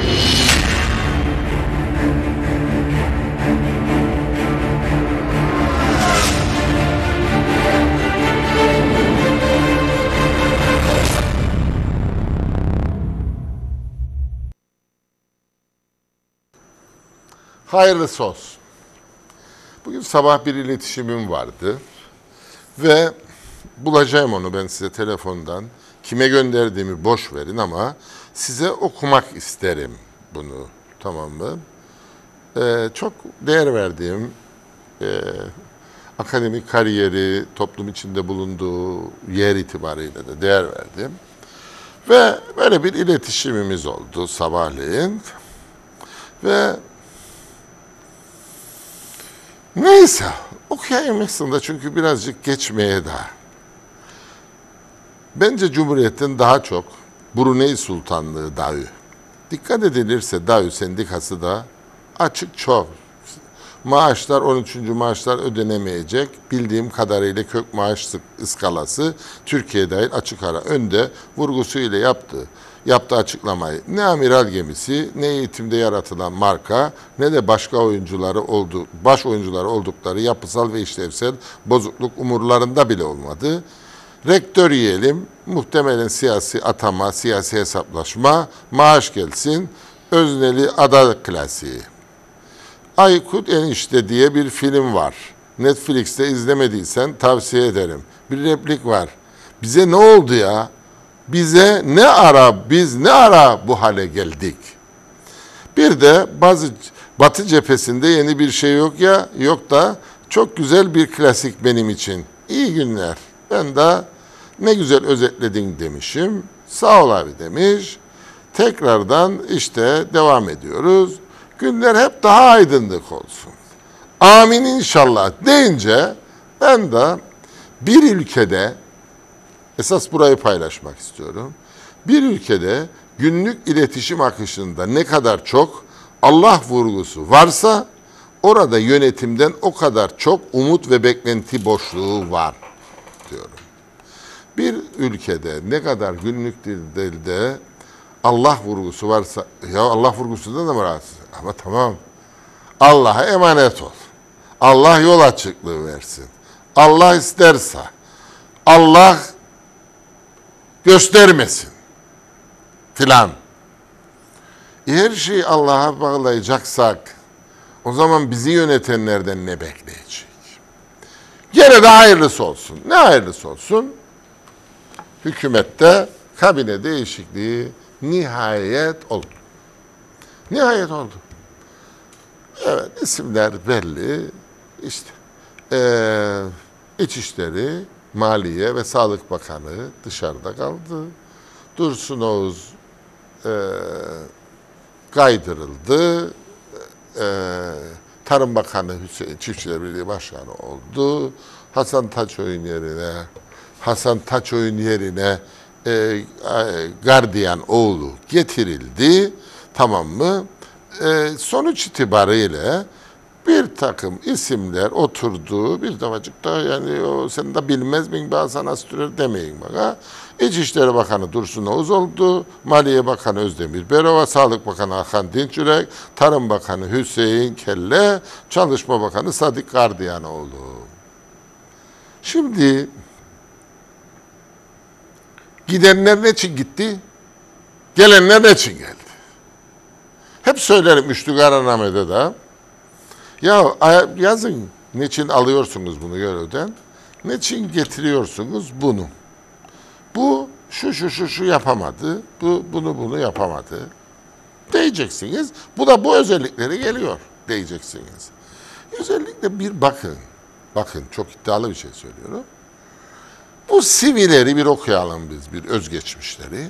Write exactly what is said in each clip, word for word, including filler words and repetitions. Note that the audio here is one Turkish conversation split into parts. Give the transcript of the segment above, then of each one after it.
Hayırlısı olsun. Bugün sabah bir iletişimim vardı ve bulacağım onu ben size telefondan. Kime gönderdiğimi boş verin ama size okumak isterim bunu, tamam mı? Ee, çok değer verdiğim e, akademik kariyeri, toplum içinde bulunduğu yer itibariyle de değer verdim. Ve böyle bir iletişimimiz oldu sabahleyin ve neyse, okuyayım aslında çünkü birazcık geçmeye daha. Bence Cumhuriyet'in daha çok Brunei Sultanlığı dağı. Dikkat edilirse dağı sendikası da açık çok. Maaşlar on üçüncü maaşlar ödenemeyecek. Bildiğim kadarıyla kök maaş ıskalası Türkiye dahil açık ara önde vurgusuyla yaptı. Yaptığı açıklamayı ne amiral gemisi, ne eğitimde yaratılan marka, ne de başka oyuncuları oldu, baş oyuncuları oldukları yapısal ve işlevsel bozukluk umurlarında bile olmadı. Rektör yiyelim, muhtemelen siyasi atama, siyasi hesaplaşma, maaş gelsin, özneli ada klasiği. Aykut Enişte diye bir film var. Netflix'te izlemediysen tavsiye ederim. Bir replik var. Bize ne oldu ya? Bize ne ara, biz ne ara bu hale geldik? Bir de bazı Batı cephesinde yeni bir şey yok ya, yok da çok güzel bir klasik benim için. İyi günler. Ben de ne güzel özetledin demişim. Sağ ol abi demiş. Tekrardan işte devam ediyoruz. Günler hep daha aydınlık olsun. Amin inşallah deyince ben de bir ülkede, esas burayı paylaşmak istiyorum. Bir ülkede günlük iletişim akışında ne kadar çok Allah vurgusu varsa orada yönetimden o kadar çok umut ve beklenti boşluğu var diyorum. Bir ülkede ne kadar günlük dilde Allah vurgusu varsa, ya Allah vurgusundan da mı rahatsız? Ama tamam, Allah'a emanet ol. Allah yol açıklığı versin. Allah isterse, Allah göstermesin filan. Her şeyi Allah'a bağlayacaksak o zaman bizi yönetenlerden ne bekleyecek? Gene de hayırlısı olsun. Ne hayırlısı olsun? Hükümette kabine değişikliği nihayet oldu. Nihayet oldu. Evet, isimler belli. İşte ee, İçişleri, Maliye ve Sağlık Bakanı dışarıda kaldı. Dursun Oğuz e, kaydırıldı. E, Tarım Bakanı Hüseyin Çiftçiler Birliği Başkanı oldu. Hasan Taçoy'un yerine Hasan Taçoy'un yerine e, e, gardiyan oğlu getirildi. Tamam mı? E, sonuç itibariyle bir takım isimler oturdu. Bir defacık da yani o sen de bilmez miyim ben sana sürer demeyin bana. İçişleri Bakanı Dursun Oğuz oldu. Maliye Bakanı Özdemir Berova, Sağlık Bakanı Hakan Dinçürek, Tarım Bakanı Hüseyin Kelle, Çalışma Bakanı Sadık Gardiyanoğlu. Şimdi gidenler ne için gitti? Gelenler ne için geldi? Hep söylerim Üçlü Kararname'de de. Ya yazın, niçin alıyorsunuz bunu görevden? Niçin getiriyorsunuz bunu? Bu şu şu şu şu yapamadı, bu bunu bunu yapamadı diyeceksiniz. Bu da bu özellikleri geliyor diyeceksiniz. Özellikle bir bakın, bakın çok iddialı bir şey söylüyorum. Bu C V'leri bir okuyalım biz, bir özgeçmişleri.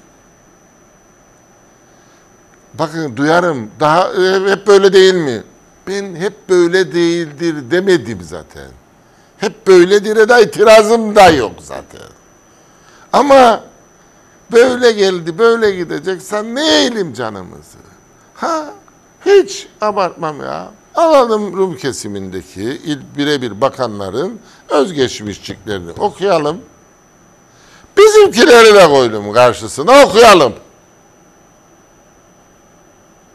Bakın duyarım, daha hep böyle değil mi? Ben hep böyle değildir demedim zaten. Hep böyledir'e de itirazım da yok zaten. Ama böyle geldi, böyle gidecek. Sen ne eğilim canımızı? Ha, hiç abartmam ya. Alalım Rum kesimindeki birebir bakanların özgeçmişçiklerini okuyalım. Bizimkileri de koydum karşısına okuyalım.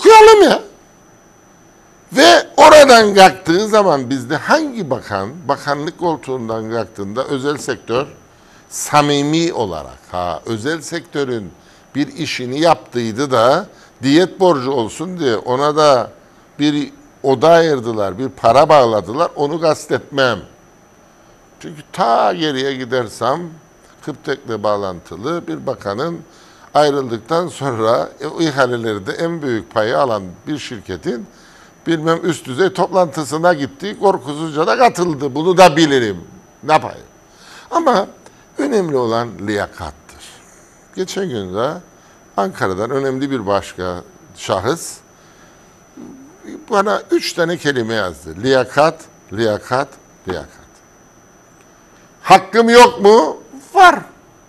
Okuyalım ya. Ve oradan kalktığı zaman bizde hangi bakan, bakanlık koltuğundan kalktığında özel sektör samimi olarak, ha özel sektörün bir işini yaptıydı da diyet borcu olsun diye ona da bir oda ayırdılar, bir para bağladılar, onu kastetmem. Çünkü ta geriye gidersem Kıptek'le bağlantılı bir bakanın ayrıldıktan sonra o ihalelerde en büyük payı alan bir şirketin bilmem üst düzey toplantısına gitti, korkusuzca da katıldı. Bunu da bilirim. Ne yapayım? Ama önemli olan liyakattır. Geçen gün de Ankara'dan önemli bir başka şahıs bana üç tane kelime yazdı. Liyakat, liyakat, liyakat. Hakkım yok mu? Var.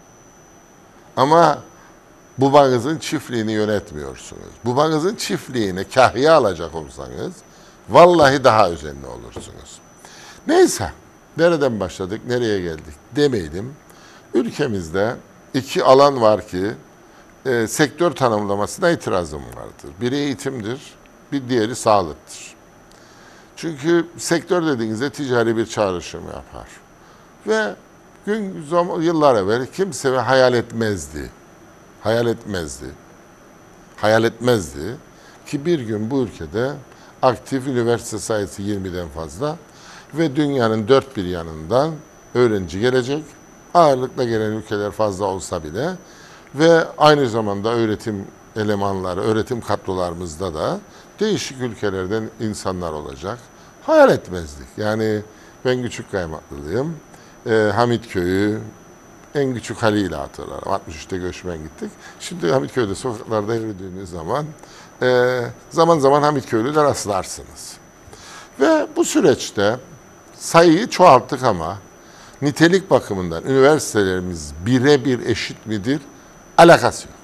Ama babanızın çiftliğini yönetmiyorsunuz. Babanızın çiftliğine kahya alacak olsanız vallahi daha özenli olursunuz. Neyse, nereden başladık, nereye geldik demeydim. Ülkemizde iki alan var ki e, sektör tanımlamasına itirazım vardır. Biri eğitimdir, bir diğeri sağlıktır. Çünkü sektör dediğinizde ticari bir çağrışım yapar. Ve gün zaman, yıllar evvel kimse hayal etmezdi. Hayal etmezdi. Hayal etmezdi ki bir gün bu ülkede aktif üniversite sayısı yirmiden fazla ve dünyanın dört bir yanından öğrenci gelecek. Ağırlıkla gelen ülkeler fazla olsa bile ve aynı zamanda öğretim elemanları, öğretim kadrolarımızda da değişik ülkelerden insanlar olacak. Hayal etmezdik. Yani ben küçük kaymaklılıyım. Ee, Hamitköy'ü en küçük haliyle hatırlarım. altmış üçte göçmen gittik. Şimdi Hamitköy'de sokaklarda yürüdüğünüz zaman e, zaman zaman Hamitköy'lüler rastlarsınız. Ve bu süreçte sayıyı çoğalttık ama nitelik bakımından üniversitelerimiz birebir eşit midir? Alakası yok.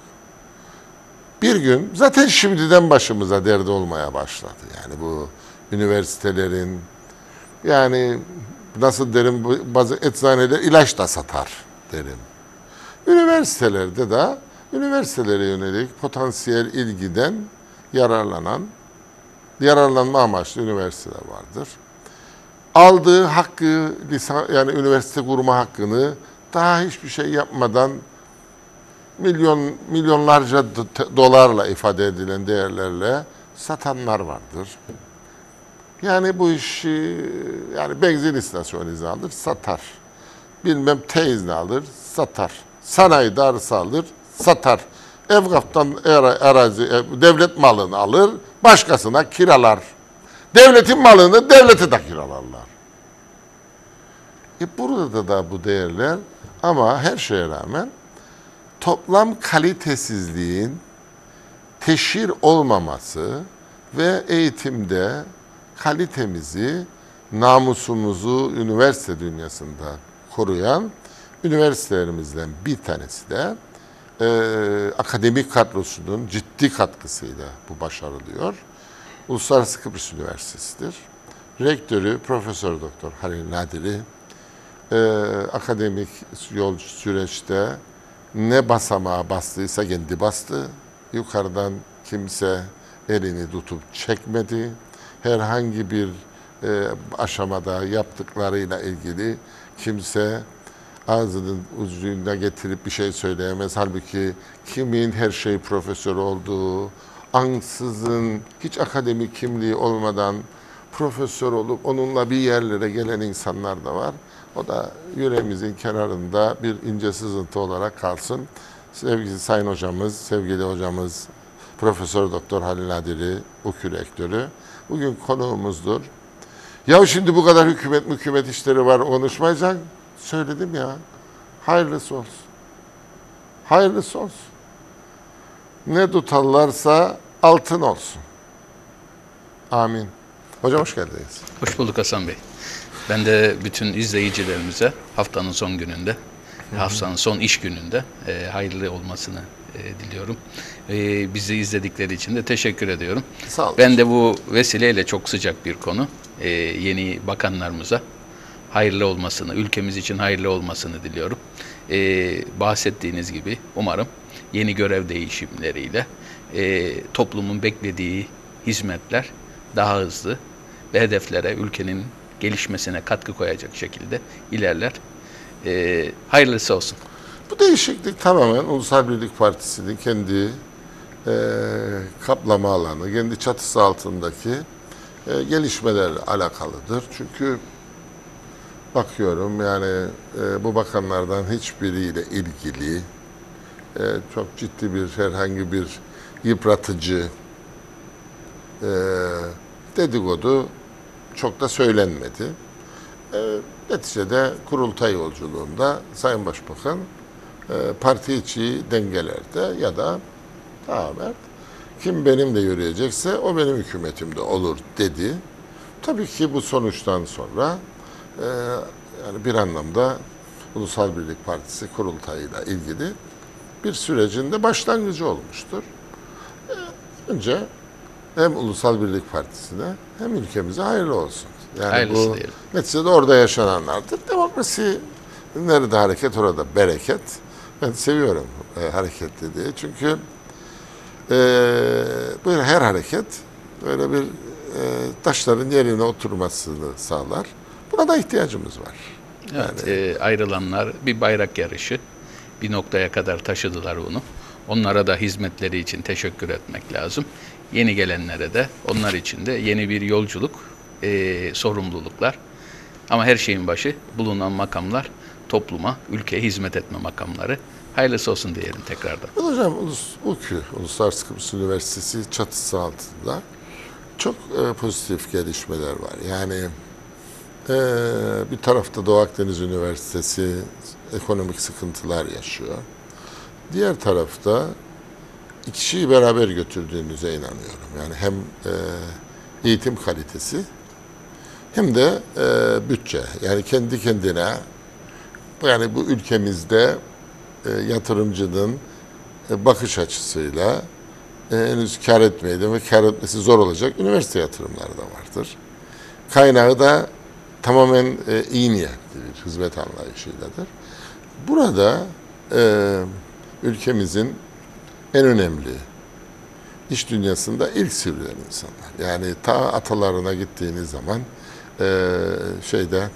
Bir gün zaten şimdiden başımıza derdi olmaya başladı. Yani bu üniversitelerin yani nasıl derim bazı eczaneler ilaç da satar derim. Üniversitelerde de üniversitelere yönelik potansiyel ilgiden yararlanan, yararlanma amaçlı üniversiteler vardır. Aldığı hakkı, lisan, yani üniversite kurma hakkını daha hiçbir şey yapmadan milyon milyonlarca dolarla ifade edilen değerlerle satanlar vardır. Yani bu işi yani benzin istasyonu izni alır, satar. Bilmem T izni alır, satar. Sanayi darısı alır, satar. Evgaf'tan arazi, devlet malını alır, başkasına kiralar. Devletin malını devlete de kiralarlar. E burada da bu değerler ama her şeye rağmen toplam kalitesizliğin teşhir olmaması ve eğitimde kalitemizi, namusumuzu üniversite dünyasında koruyan üniversitelerimizden bir tanesi de e, akademik kadrosunun ciddi katkısıyla bu başarılıyor. Uluslararası Kıbrıs Üniversitesi'dir. Rektörü Profesör Doktor Halil Nadiri e, akademik yol süreçte ne basamağa bastıysa kendi bastı. Yukarıdan kimse elini tutup çekmedi. Herhangi bir e, aşamada yaptıklarıyla ilgili kimse ağzının ucuna getirip bir şey söyleyemez. Halbuki kimin her şey profesör olduğu, ansızın hiç akademik kimliği olmadan profesör olup onunla bir yerlere gelen insanlar da var. O da yüreğimizin kenarında bir ince sızıntı olarak kalsın. Sevgili Sayın Hocamız, sevgili hocamız Profesör Doktor Halil Nadiri, UKÜ rektörü bugün konuğumuzdur. Ya şimdi bu kadar hükümet hükümet işleri var konuşmayacak. Söyledim ya. Hayırlısı olsun. Hayırlısı olsun. Ne tutarlarsa altın olsun. Amin. Hocam hoş geldiniz. Hoş bulduk Hasan Bey. Ben de bütün izleyicilerimize haftanın son gününde, hı hı. haftanın son iş gününde e, hayırlı olmasını e, diliyorum. E, bizi izledikleri için de teşekkür ediyorum. Sağ olun. Ben de bu vesileyle çok sıcak bir konu. E, yeni bakanlarımıza hayırlı olmasını, ülkemiz için hayırlı olmasını diliyorum. E, bahsettiğiniz gibi umarım yeni görev değişimleriyle e, toplumun beklediği hizmetler daha hızlı ve hedeflere, ülkenin gelişmesine katkı koyacak şekilde ilerler. E, hayırlısı olsun. Bu değişiklik tamamen Ulusal Birlik Partisi'nin kendi e, kaplama alanı, kendi çatısı altındaki e, gelişmelerle alakalıdır. Çünkü bakıyorum yani e, bu bakanlardan hiçbiriyle ilgili e, çok ciddi bir herhangi bir yıpratıcı e, dedikodu çok da söylenmedi. E, neticede kurultay yolculuğunda Sayın Başbakan e, parti içi dengelerde ya da tamamen kim benimle yürüyecekse o benim hükümetimde olur dedi. Tabii ki bu sonuçtan sonra e, yani bir anlamda Ulusal Birlik Partisi kurultayıyla ilgili bir sürecin de başlangıcı olmuştur. E, önce hem Ulusal Birlik Partisi'ne hem ülkemize hayırlı olsun. Yani Hayırlısı bu diyelim. neticede orada yaşananlardır. Demokrasi nerede hareket orada bereket. Ben seviyorum e, hareket dediği. Çünkü e, böyle her hareket böyle bir e, taşların yerine oturmasını sağlar. Buna da ihtiyacımız var. Evet, e, ayrılanlar bir bayrak yarışı. Bir noktaya kadar taşıdılar onu. Onlara da hizmetleri için teşekkür etmek lazım. Yeni gelenlere de onlar için de yeni bir yolculuk, e, sorumluluklar. Ama her şeyin başı bulunan makamlar topluma, ülkeye hizmet etme makamları. Hayırlısı olsun diyelim tekrardan. Hocam Ulus, U K Ü, Uluslararası Kıbrıs Üniversitesi çatısı altında çok e, pozitif gelişmeler var. Yani e, bir tarafta Doğu Akdeniz Üniversitesi ekonomik sıkıntılar yaşıyor. Diğer tarafta iki şeyi beraber götürdüğünüze inanıyorum. Yani hem e, eğitim kalitesi hem de e, bütçe. Yani kendi kendine yani bu ülkemizde e, yatırımcının e, bakış açısıyla e, henüz kar etmeydi ve kar etmesi zor olacak üniversite yatırımları da vardır. Kaynağı da tamamen e, iyi niyetli bir hizmet anlayışıyladır. Burada e, ülkemizin en önemli iş dünyasında ilk sivrilen insanlar. Yani ta atalarına gittiğiniz zaman e, şeyde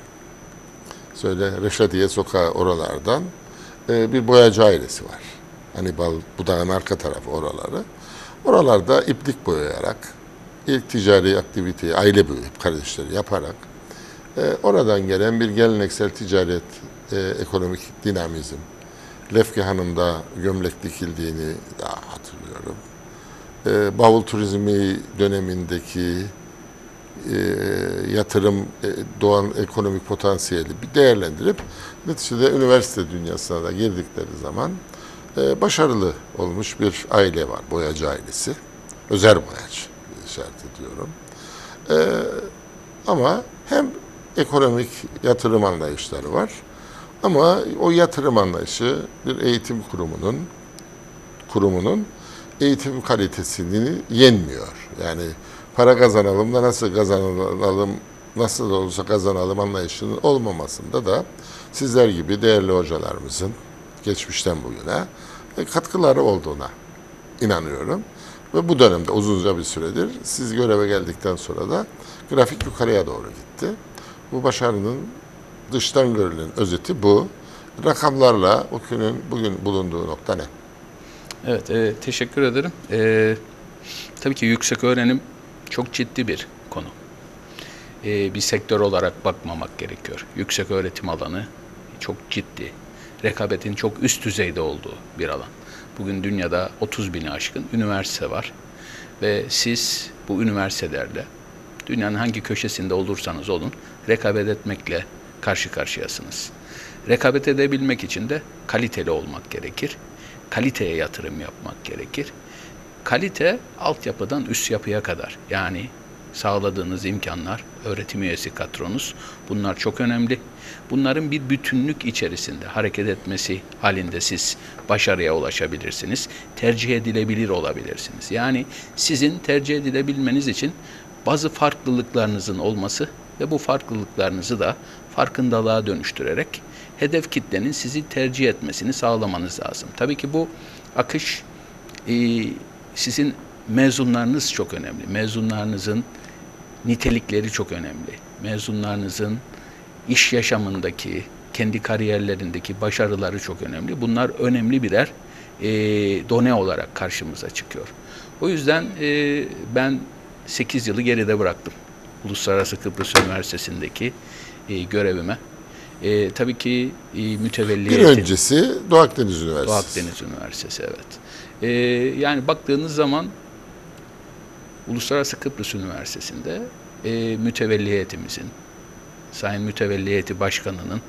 söyle Reşadiye Sokağı oralardan e, bir boyacı ailesi var. Hannibal Budağ'ın arka tarafı oraları. Oralarda iplik boyayarak ilk ticari aktiviteyi aile boyu kardeşleri yaparak e, oradan gelen bir geleneksel ticaret, e, ekonomik dinamizm. Lefke Hanım'da gömlek dikildiğini daha hatırlıyorum. E, bavul turizmi dönemindeki e, yatırım, e, doğan ekonomik potansiyeli bir değerlendirip neticede üniversite dünyasına da girdikleri zaman e, başarılı olmuş bir aile var. Boyacı ailesi. Özer boyacı işaret ediyorum. E, ama hem ekonomik yatırım anlayışları var. Ama o yatırım anlayışı bir eğitim kurumunun kurumunun eğitim kalitesini yenmiyor. Yani para kazanalım da nasıl kazanalım, nasıl olursa kazanalım anlayışının olmamasında da sizler gibi değerli hocalarımızın geçmişten bugüne katkıları olduğuna inanıyorum. Ve bu dönemde uzunca bir süredir siz göreve geldikten sonra da grafik yukarıya doğru gitti. Bu başarının dıştan görülen özeti bu. Rakamlarla O K Ü'nün bugün bulunduğu nokta ne? Evet, e, teşekkür ederim. E, tabii ki yüksek öğrenim çok ciddi bir konu. E, bir sektör olarak bakmamak gerekiyor. Yüksek öğretim alanı çok ciddi. Rekabetin çok üst düzeyde olduğu bir alan. Bugün dünyada otuz bini aşkın üniversite var. Ve siz bu üniversitelerle dünyanın hangi köşesinde olursanız olun rekabet etmekle karşı karşıyasınız. Rekabet edebilmek için de kaliteli olmak gerekir. Kaliteye yatırım yapmak gerekir. Kalite altyapıdan üst yapıya kadar. Yani sağladığınız imkanlar, öğretim üyesi kadronuz bunlar çok önemli. Bunların bir bütünlük içerisinde hareket etmesi halinde siz başarıya ulaşabilirsiniz. Tercih edilebilir olabilirsiniz. Yani sizin tercih edilebilmeniz için bazı farklılıklarınızın olması ve bu farklılıklarınızı da farkındalığa dönüştürerek hedef kitlenin sizi tercih etmesini sağlamanız lazım. Tabii ki bu akış e, sizin mezunlarınız çok önemli. Mezunlarınızın nitelikleri çok önemli. Mezunlarınızın iş yaşamındaki, kendi kariyerlerindeki başarıları çok önemli. Bunlar önemli birer e, done olarak karşımıza çıkıyor. O yüzden e, ben sekiz yılı geride bıraktım. Uluslararası Kıbrıs Üniversitesi'ndeki e, görevime. E, tabii ki e, mütevelliyetin... Bir öncesi Doğu Akdeniz Üniversitesi. Doğu Akdeniz Üniversitesi, evet. E, yani baktığınız zaman Uluslararası Kıbrıs Üniversitesi'nde e, mütevelli heyetimizin, Sayın Mütevelli Heyeti Başkanı'nın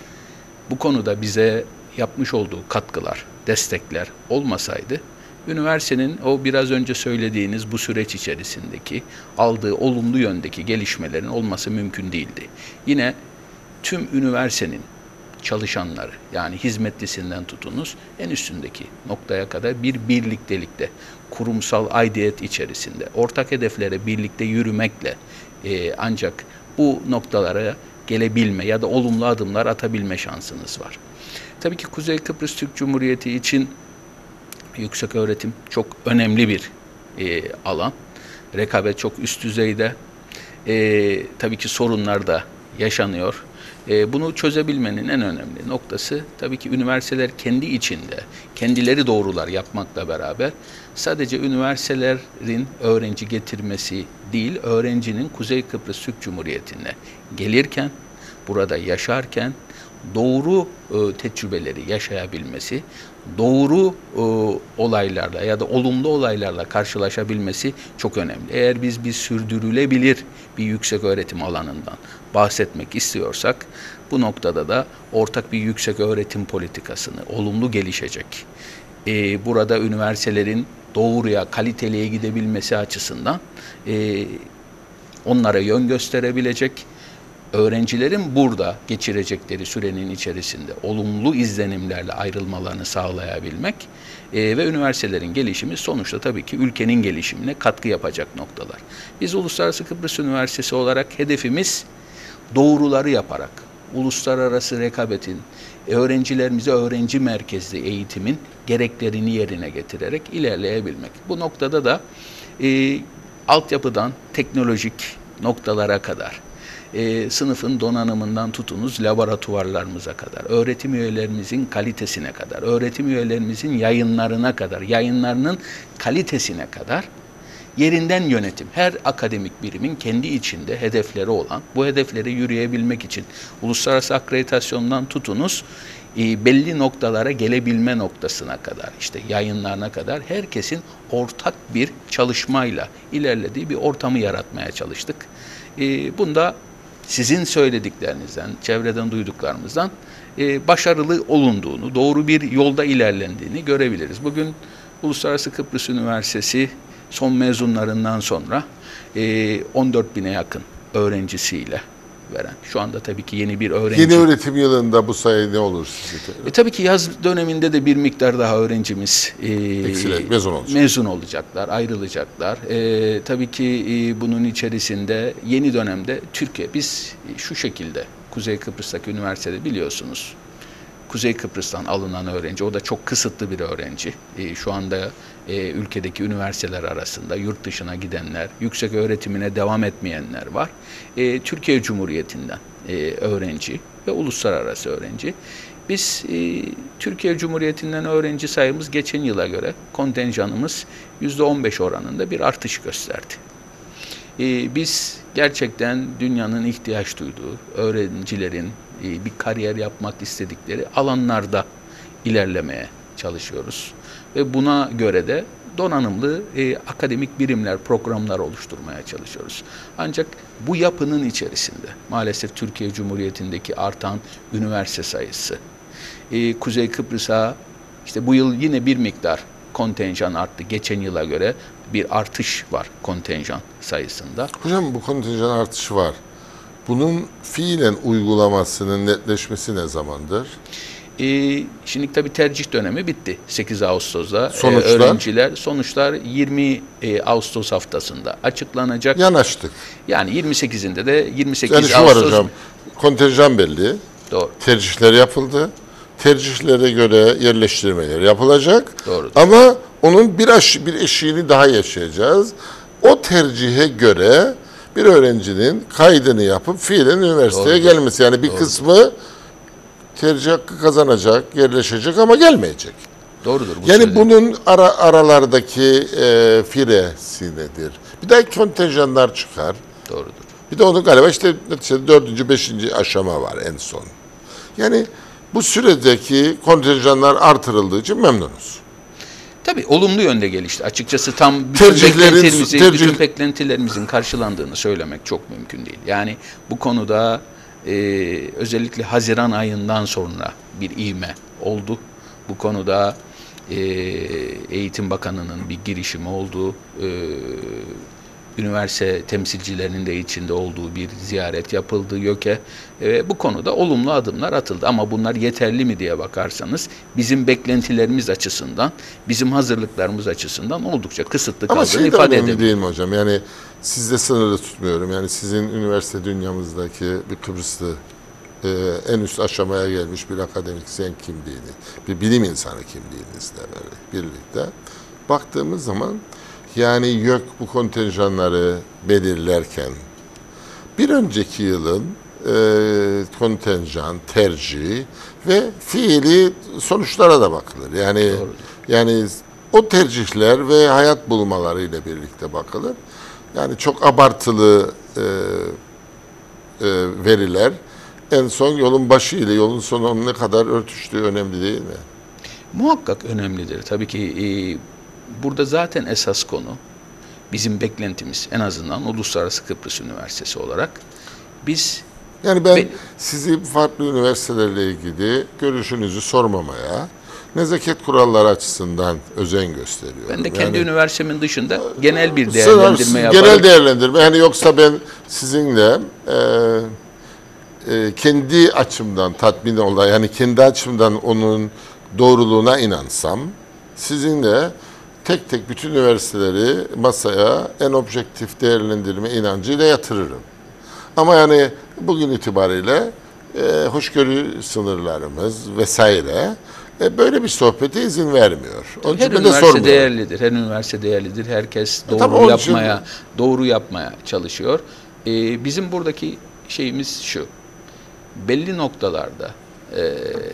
bu konuda bize yapmış olduğu katkılar, destekler olmasaydı, üniversitenin o biraz önce söylediğiniz bu süreç içerisindeki aldığı olumlu yöndeki gelişmelerin olması mümkün değildi. Yine tüm üniversitenin çalışanları, yani hizmetlisinden tutunuz en üstündeki noktaya kadar bir birliktelikte, kurumsal aidiyet içerisinde, ortak hedeflere birlikte yürümekle e, ancak bu noktalara gelebilme ya da olumlu adımlar atabilme şansınız var. Tabii ki Kuzey Kıbrıs Türk Cumhuriyeti için yükseköğretim çok önemli bir e, alan. Rekabet çok üst düzeyde. E, tabii ki sorunlar da yaşanıyor. E, bunu çözebilmenin en önemli noktası tabii ki üniversiteler kendi içinde kendileri doğrular yapmakla beraber sadece üniversitelerin öğrenci getirmesi değil, öğrencinin Kuzey Kıbrıs Türk Cumhuriyeti'ne gelirken, burada yaşarken doğru e, tecrübeleri yaşayabilmesi, doğru e, olaylarla ya da olumlu olaylarla karşılaşabilmesi çok önemli. Eğer biz bir sürdürülebilir bir yüksek öğretim alanından bahsetmek istiyorsak, bu noktada da ortak bir yüksek öğretim politikasını olumlu gelişecek, e, burada üniversitelerin doğruya, kaliteliye gidebilmesi açısından e, onlara yön gösterebilecek, öğrencilerin burada geçirecekleri sürenin içerisinde olumlu izlenimlerle ayrılmalarını sağlayabilmek e, ve üniversitelerin gelişimi sonuçta tabii ki ülkenin gelişimine katkı yapacak noktalar. Biz Uluslararası Kıbrıs Üniversitesi olarak hedefimiz doğruları yaparak, uluslararası rekabetin, öğrencilerimize öğrenci merkezli eğitimin gereklerini yerine getirerek ilerleyebilmek. Bu noktada da e, altyapıdan teknolojik noktalara kadar, E, sınıfın donanımından tutunuz laboratuvarlarımıza kadar, öğretim üyelerimizin kalitesine kadar, öğretim üyelerimizin yayınlarına kadar, yayınlarının kalitesine kadar yerinden yönetim, her akademik birimin kendi içinde hedefleri olan, bu hedefleri yürüyebilmek için uluslararası akreditasyondan tutunuz, e, belli noktalara gelebilme noktasına kadar, işte yayınlarına kadar herkesin ortak bir çalışmayla ilerlediği bir ortamı yaratmaya çalıştık. E, bunda sizin söylediklerinizden, çevreden duyduklarımızdan e, başarılı olunduğunu, doğru bir yolda ilerlendiğini görebiliriz. Bugün Uluslararası Kıbrıs Üniversitesi son mezunlarından sonra e, on dört bine yakın öğrencisiyle veren, şu anda tabii ki yeni bir öğrenci. Yeni öğretim yılında bu sayı ne olur sizce? E, tabii ki yaz döneminde de bir miktar daha öğrencimiz e, Eksilerek mezun olacak. mezun olacaklar, ayrılacaklar. E, tabii ki e, bunun içerisinde yeni dönemde Türkiye, biz şu şekilde Kuzey Kıbrıs'taki üniversitede biliyorsunuz, Kuzey Kıbrıs'tan alınan öğrenci, o da çok kısıtlı bir öğrenci. E, şu anda e, ülkedeki üniversiteler arasında yurt dışına gidenler, yüksek öğretimine devam etmeyenler var. E, Türkiye Cumhuriyeti'nden e, öğrenci ve uluslararası öğrenci. Biz e, Türkiye Cumhuriyeti'nden öğrenci sayımız geçen yıla göre kontenjanımız yüzde on beş oranında bir artış gösterdi. E, biz gerçekten dünyanın ihtiyaç duyduğu öğrencilerin e, bir kariyer yapmak istedikleri alanlarda ilerlemeye çalışıyoruz. Ve buna göre de donanımlı e, akademik birimler, programlar oluşturmaya çalışıyoruz. Ancak bu yapının içerisinde maalesef Türkiye Cumhuriyeti'ndeki artan üniversite sayısı, e, Kuzey Kıbrıs'a işte bu yıl yine bir miktar kontenjan arttı. Geçen yıla göre bir artış var kontenjan sayısında. Hocam bu kontenjan artışı var. Bunun fiilen uygulamasının netleşmesi ne zamandır? Ee, şimdi tabii tercih dönemi bitti. sekiz Ağustos'ta Sonuçlar? E, öğrenciler sonuçlar yirmi e, Ağustos haftasında açıklanacak. Yanaştık. Yani yirmi sekizinde de yirmi sekiz Yani şu Ağustos. var hocam, kontenjan belli. Doğru. Tercihler yapıldı. Tercihlere göre yerleştirmeler yapılacak. Doğru. Ama onun bir, aş- bir eşiğini daha yaşayacağız. O tercihe göre bir öğrencinin kaydını yapıp fiilen üniversiteye Doğrudur. gelmesi. Yani bir Doğrudur. kısmı tercih hakkı kazanacak, yerleşecek ama gelmeyecek. Doğrudur. Bu Yani söylediğin. bunun ara, aralardaki e, firesi nedir? Bir de kontenjanlar çıkar. Doğrudur. Bir de onun galiba işte neticede dördüncü, beşinci aşama var en son. Yani bu süredeki kontenjanlar artırıldığı için memnunuz. Tabii olumlu yönde gelişti. Açıkçası tam bütün Tercihlerin- beklentilerimizin, tercih- bütün beklentilerimizin karşılandığını söylemek çok mümkün değil. Yani bu konuda e, özellikle Haziran ayından sonra bir ivme oldu. Bu konuda e, Eğitim Bakanı'nın bir girişimi oldu. E, üniversite temsilcilerinin de içinde olduğu bir ziyaret yapıldı YÖK'e. E, bu konuda olumlu adımlar atıldı. Ama bunlar yeterli mi diye bakarsanız bizim beklentilerimiz açısından, bizim hazırlıklarımız açısından oldukça kısıtlı Ama kaldığını şey de ifade önemli edebilirim. değil mi hocam? Yani sizde sınırlı tutmuyorum. Yani sizin üniversite dünyamızdaki bir Kıbrıslı e, en üst aşamaya gelmiş bir akademisyen kimliğini, bir bilim insanı kimliğinizle birlikte baktığımız zaman yani YÖK bu kontenjanları belirlerken bir önceki yılın e, kontenjan, tercih ve fiili sonuçlara da bakılır. Yani Doğrudur. yani o tercihler ve hayat bulmalarıyla birlikte bakılır. Yani çok abartılı e, e, veriler en son yolun başı ile yolun sonu ne kadar örtüştüğü önemli değil mi? Muhakkak önemlidir. Tabii ki e, burada zaten esas konu bizim beklentimiz, en azından Uluslararası Kıbrıs Üniversitesi olarak biz Yani ben Be- sizi farklı üniversitelerle ilgili görüşünüzü sormamaya, nezaket kuralları açısından özen gösteriyorum. ben de kendi Yani, üniversitemin dışında genel bir Sınırsız, değerlendirme yaparak genel değerlendirme. Yani yoksa ben sizinle e, e, kendi açımdan tatmin olan, yani kendi açımdan onun doğruluğuna inansam, sizinle tek tek bütün üniversiteleri masaya en objektif değerlendirme inancıyla yatırırım. Ama yani bugün itibariyle e, hoşgörü sınırlarımız vesaire e, böyle bir sohbete izin vermiyor. Onun her için ben de üniversite sormuyorum. değerlidir. Her üniversite değerlidir. Herkes doğru tabii onun için- yapmaya, doğru yapmaya çalışıyor. Ee, bizim buradaki şeyimiz şu. Belli noktalarda e,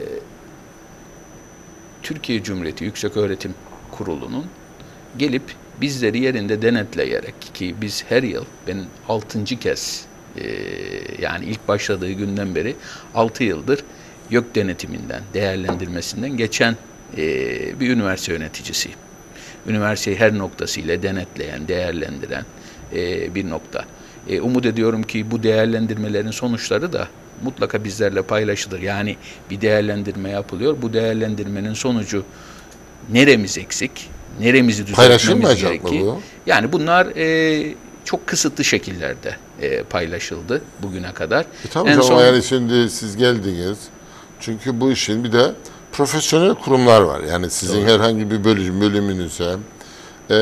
Türkiye Cumhuriyeti Yükseköğretim Kurulu'nun gelip bizleri yerinde denetleyerek, ki biz her yıl, ben altıncı kez e, yani ilk başladığı günden beri altı yıldır YÖK denetiminden, değerlendirmesinden geçen e, bir üniversite yöneticisiyim. Üniversiteyi her noktasıyla denetleyen, değerlendiren e, bir nokta. E, umut ediyorum ki bu değerlendirmelerin sonuçları da mutlaka bizlerle paylaşılır. Yani bir değerlendirme yapılıyor. Bu değerlendirmenin sonucu neremiz eksik, neremizi düzeltmemiz Paylaşılmayacak mı gerekir. bu? Yani bunlar e, çok kısıtlı şekillerde e, paylaşıldı bugüne kadar. E tamam En canım, son- ama yani şimdi siz geldiniz. Çünkü bu işin bir de profesyonel kurumlar var. Yani sizin Doğru. herhangi bir bölüm, bölümünüze eee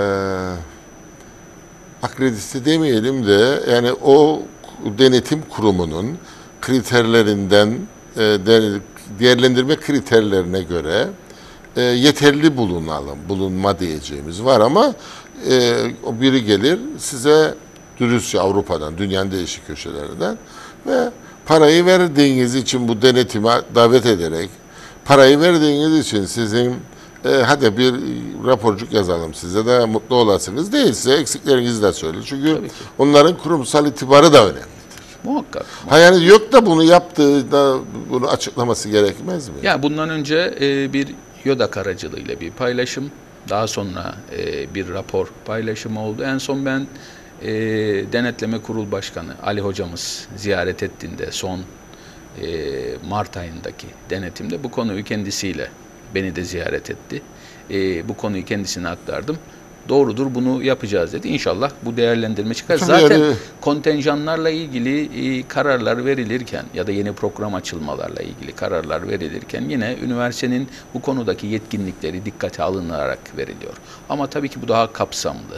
akredite demeyelim de yani o denetim kurumunun kriterlerinden e, de- değerlendirme kriterlerine göre e, yeterli bulunalım, bulunma diyeceğimiz var ama e, o biri gelir size dürüstçe Avrupa'dan, dünyanın değişik köşelerinden ve parayı verdiğiniz için bu denetime davet ederek, parayı verdiğiniz için sizin e, hadi bir raporcuk yazalım size de mutlu olasınız, değilse eksiklerinizi de söyleyin. Çünkü Tabii ki. onların kurumsal itibarı da önemli. Muhakkak. Ha yani yok da bunu yaptığı da bunu açıklaması gerekmez mi? Ya bundan önce e, bir YÖDAK aracılığıyla bir paylaşım, daha sonra e, bir rapor paylaşımı oldu. En son ben e, Denetleme Kurul Başkanı Ali hocamız ziyaret ettiğinde son e, Mart ayındaki denetimde bu konuyu kendisiyle, beni de ziyaret etti. E, bu konuyu kendisine aktardım. Doğrudur, bunu yapacağız dedi. İnşallah bu değerlendirme çıkar. Tabii Zaten yani- kontenjanlarla ilgili e, kararlar verilirken ya da yeni program açılmalarla ilgili kararlar verilirken yine üniversitenin bu konudaki yetkinlikleri dikkate alınarak veriliyor. Ama tabii ki bu daha kapsamlı,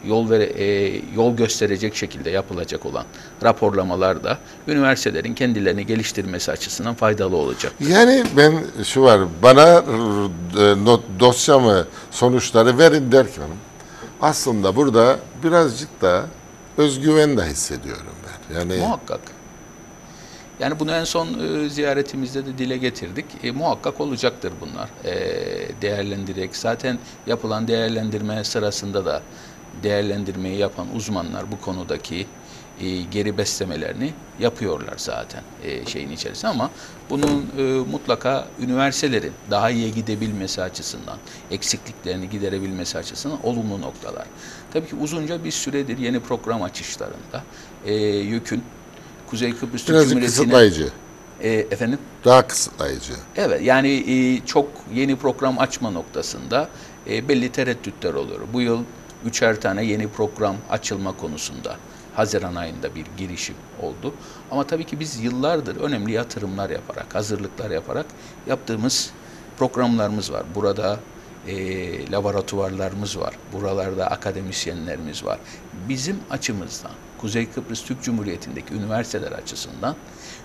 yol ve e, yol gösterecek şekilde yapılacak olan raporlamalar da üniversitelerin kendilerini geliştirmesi açısından faydalı olacak. Yani ben şu var, bana e, not, dosyamı, sonuçları verin derken aslında burada birazcık da özgüven de hissediyorum ben. Yani Muhakkak. Yani bunu en son e, ziyaretimizde de dile getirdik. E, muhakkak olacaktır bunlar. E, değerlendirerek zaten yapılan değerlendirme sırasında da değerlendirmeyi yapan uzmanlar bu konudaki e, geri beslemelerini yapıyorlar zaten e, şeyin içerisinde, ama bunun e, mutlaka üniversitelerin daha iyi gidebilmesi açısından, eksikliklerini giderebilmesi açısından olumlu noktalar. Tabii ki uzunca bir süredir yeni program açışlarında e, YÖK'ün Kuzey Kıbrıs Türk birazcık Cumhuriyeti'ne kısıtlayıcı, e, efendim daha kısıtlayıcı. evet, yani e, çok yeni program açma noktasında e, belli tereddütler oluyor. Bu yıl üçer tane yeni program açılma konusunda Haziran ayında bir girişim oldu. Ama tabii ki biz yıllardır önemli yatırımlar yaparak, hazırlıklar yaparak yaptığımız programlarımız var. Burada e, laboratuvarlarımız var. Buralarda akademisyenlerimiz var. Bizim açımızdan, Kuzey Kıbrıs Türk Cumhuriyeti'ndeki üniversiteler açısından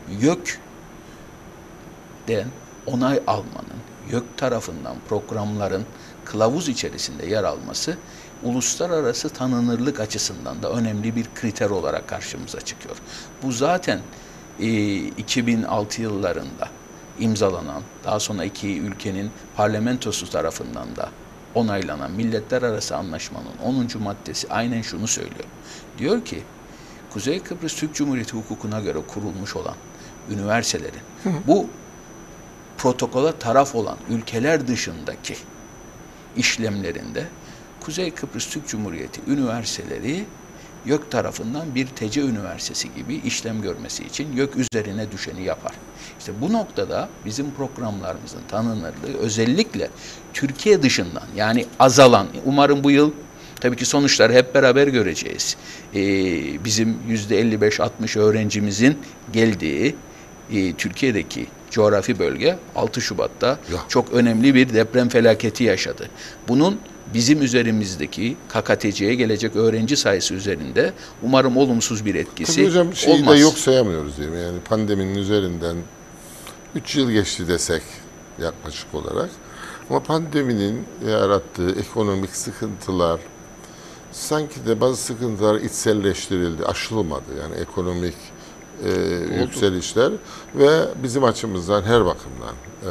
YÖK'den onay almanın, YÖK tarafından programların kılavuz içerisinde yer alması uluslararası tanınırlık açısından da önemli bir kriter olarak karşımıza çıkıyor. Bu zaten e, iki bin altı yıllarında imzalanan, daha sonra iki ülkenin parlamentosu tarafından da onaylanan Milletler Arası Anlaşmanın onuncu maddesi aynen şunu söylüyor. Diyor ki, Kuzey Kıbrıs Türk Cumhuriyeti hukukuna göre kurulmuş olan üniversitelerin hı hı. bu protokola taraf olan ülkeler dışındaki işlemlerinde Kuzey Kıbrıs Türk Cumhuriyeti üniversiteleri YÖK tarafından bir T C üniversitesi gibi işlem görmesi için YÖK üzerine düşeni yapar. İşte bu noktada bizim programlarımızın tanınırlığı özellikle Türkiye dışından, yani azalan, umarım bu yıl tabii ki sonuçları hep beraber göreceğiz. Ee, bizim yüzde elli beş altmış öğrencimizin geldiği e, Türkiye'deki coğrafi bölge altı Şubat'ta ya. çok önemli bir deprem felaketi yaşadı. Bunun bizim üzerimizdeki K K T C'ye gelecek öğrenci sayısı üzerinde umarım olumsuz bir etkisi Tabii hocam, şeyi olmaz. de yok sayamıyoruz değil mi? Yani pandeminin üzerinden üç yıl geçti desek yaklaşık olarak. Ama pandeminin yarattığı ekonomik sıkıntılar, sanki de bazı sıkıntılar içselleştirildi, aşılmadı. Yani ekonomik e, yükselişler ve bizim açımızdan her bakımdan e,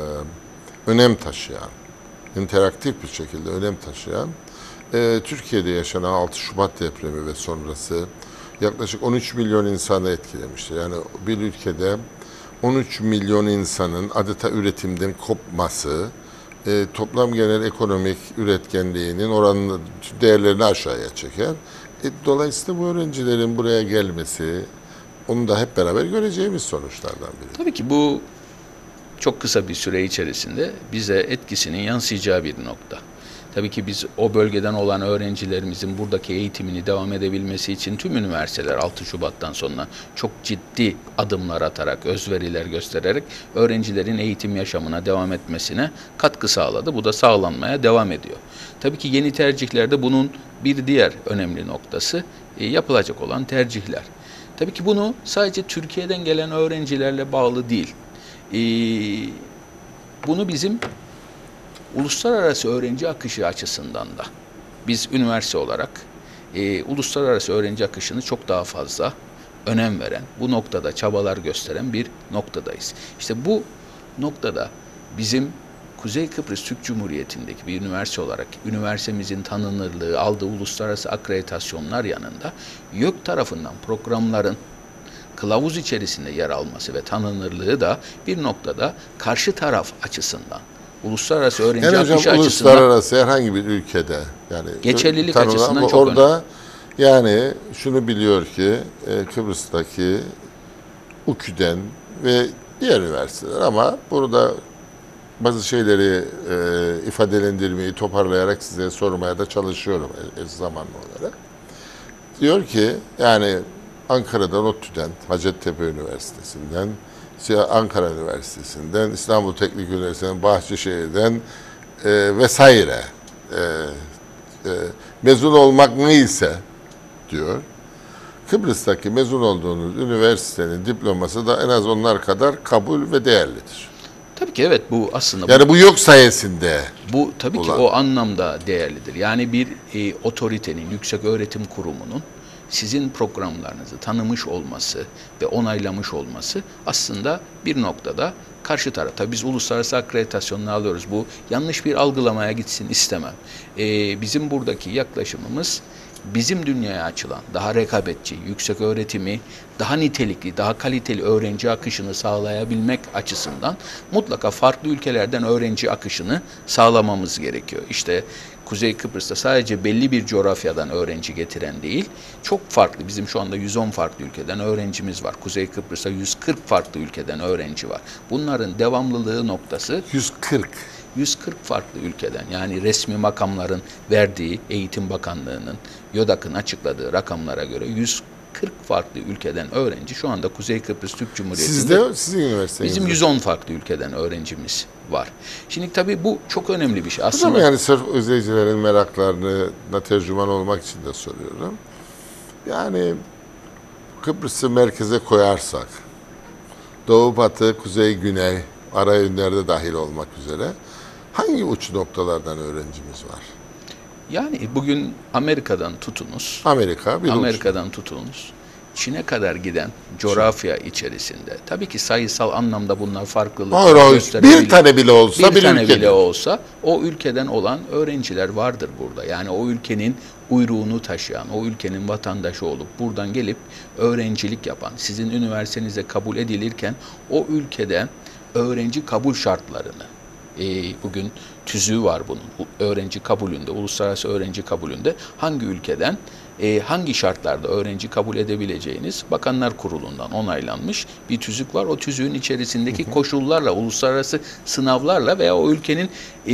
önem taşıyan, interaktif bir şekilde önem taşıyan, e, Türkiye'de yaşanan altı Şubat depremi ve sonrası yaklaşık on üç milyon insanı etkilemiştir. Yani bir ülkede on üç milyon insanın adeta üretimden kopması, e, toplam genel ekonomik üretkenliğinin oranını, değerlerini aşağıya çeker. E, dolayısıyla bu öğrencilerin buraya gelmesi, onu da hep beraber göreceğimiz sonuçlardan biri. Tabii ki bu çok kısa bir süre içerisinde bize etkisinin yansıyacağı bir nokta. Tabii ki biz o bölgeden olan öğrencilerimizin buradaki eğitimini devam edebilmesi için tüm üniversiteler altı Şubat'tan sonra çok ciddi adımlar atarak, özveriler göstererek öğrencilerin eğitim yaşamına devam etmesine katkı sağladı. Bu da sağlanmaya devam ediyor. Tabii ki yeni tercihlerde bunun bir diğer önemli noktası e, yapılacak olan tercihler. Tabii ki bunu sadece Türkiye'den gelen öğrencilerle bağlı değil. Ee, bunu bizim uluslararası öğrenci akışı açısından da biz üniversite olarak e, uluslararası öğrenci akışını çok daha fazla önem veren, bu noktada çabalar gösteren bir noktadayız. İşte bu noktada bizim Kuzey Kıbrıs Türk Cumhuriyeti'ndeki bir üniversite olarak üniversitemizin tanınırlığı, aldığı uluslararası akreditasyonlar yanında YÖK tarafından programların kılavuz içerisinde yer alması ve tanınırlığı da bir noktada karşı taraf açısından, uluslararası öğrenci yani akışı hocam, açısından, uluslararası herhangi bir ülkede yani geçerlilik tanınan, açısından çok orada önemli. Yani şunu biliyor ki e, Kıbrıs'taki U K Ü'den ve diğer üniversiteler, ama burada bazı şeyleri e, ifadelendirmeyi toparlayarak size sormaya da çalışıyorum e, zamanlı olarak. Diyor ki yani Ankara'dan ODTÜ'den, Hacettepe Üniversitesi'nden, Ankara Üniversitesi'nden, İstanbul Teknik Üniversitesi'nden, Bahçeşehir'den e, vesaire e, e, mezun olmak neyse diyor. Kıbrıs'taki mezun olduğunuz üniversitenin diploması da en az onlar kadar kabul ve değerlidir. Tabii ki evet, bu aslında Yani bu yok sayesinde. Bu tabii ki olan. o anlamda değerlidir. Yani bir e, otoritenin, yüksek öğretim kurumunun sizin programlarınızı tanımış olması ve onaylamış olması aslında bir noktada karşı taraf. Tabii biz uluslararası akreditasyonunu alıyoruz. Bu yanlış bir algılamaya gitsin istemem. E, bizim buradaki yaklaşımımız bizim dünyaya açılan daha rekabetçi, yüksek öğretimi, daha nitelikli, daha kaliteli öğrenci akışını sağlayabilmek açısından mutlaka farklı ülkelerden öğrenci akışını sağlamamız gerekiyor. İşte Kuzey Kıbrıs'ta sadece belli bir coğrafyadan öğrenci getiren değil, çok farklı, bizim şu anda yüz on farklı ülkeden öğrencimiz var. Kuzey Kıbrıs'ta yüz kırk farklı ülkeden öğrenci var. Bunların devamlılığı noktası yüz kırk. yüz kırk farklı ülkeden, yani resmi makamların verdiği, Eğitim Bakanlığı'nın, YÖDAK'ın açıkladığı rakamlara göre yüz kırk farklı ülkeden öğrenci şu anda Kuzey Kıbrıs Türk Cumhuriyeti'nde. Sizde, sizin üniversitenizde. Bizim yüz on farklı ülkeden öğrencimiz var. Şimdi tabii bu çok önemli bir şey. Aslında Aslında yani sırf izleyicilerin meraklarına tercüman olmak için de soruyorum. Yani Kıbrıs'ı merkeze koyarsak, Doğu, Batı, Kuzey, Güney, ara yönlerde dahil olmak üzere hangi uç noktalardan öğrencimiz var? yani bugün Amerika'dan tutunuz, Amerika bir Amerika'dan tutunuz, Çin'e kadar giden coğrafya içerisinde. Tabii ki sayısal anlamda bunlar farklılıklar Hayır, hayır. gösterebilir. Bir tane bile olsa bir, bir tane ülkede. bile olsa o ülkeden olan öğrenciler vardır burada. Yani o ülkenin uyruğunu taşıyan, o ülkenin vatandaşı olup buradan gelip öğrencilik yapan, sizin üniversitenize kabul edilirken o ülkeden öğrenci kabul şartlarını, e, bugün tüzüğü var bunun, öğrenci kabulünde, uluslararası öğrenci kabulünde hangi ülkeden e, hangi şartlarda öğrenci kabul edebileceğiniz Bakanlar Kurulu'ndan onaylanmış bir tüzük var. O tüzüğün içerisindeki koşullarla, uluslararası sınavlarla veya o ülkenin e,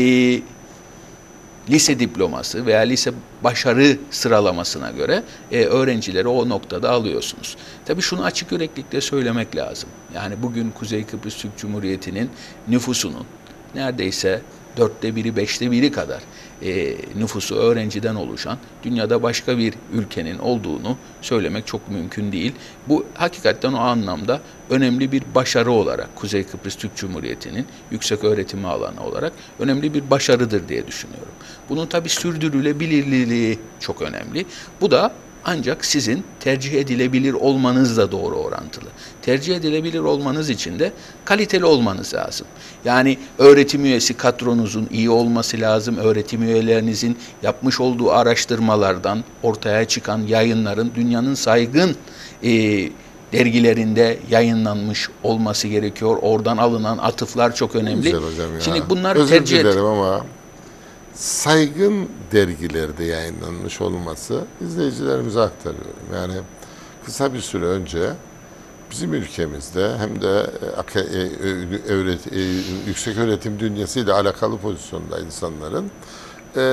lise diploması veya lise başarı sıralamasına göre e, öğrencileri o noktada alıyorsunuz. Tabii şunu açık yüreklilikle söylemek lazım. Yani bugün Kuzey Kıbrıs Türk Cumhuriyeti'nin nüfusunun neredeyse dörtte biri, beşte biri kadar e, nüfusu öğrenciden oluşan dünyada başka bir ülkenin olduğunu söylemek çok mümkün değil. Bu hakikaten o anlamda önemli bir başarı olarak Kuzey Kıbrıs Türk Cumhuriyeti'nin yüksek öğretimi alanı olarak önemli bir başarıdır diye düşünüyorum. Bunun tabii sürdürülebilirliği çok önemli. Bu da ancak sizin tercih edilebilir olmanızla doğru orantılı. Tercih edilebilir olmanız için de kaliteli olmanız lazım. Yani öğretim üyesi kadronuzun iyi olması lazım. Öğretim üyelerinizin yapmış olduğu araştırmalardan ortaya çıkan yayınların dünyanın saygın e, dergilerinde yayınlanmış olması gerekiyor. Oradan alınan atıflar çok önemli. Güzel hocam ya. Şimdi bunlar Özür tercih et- dilerim ama saygın dergilerde yayınlanmış olması izleyicilerimize aktarıyorum. Yani kısa bir süre önce bizim ülkemizde hem de öğret, yüksek öğretim dünyasıyla alakalı pozisyonda insanların e,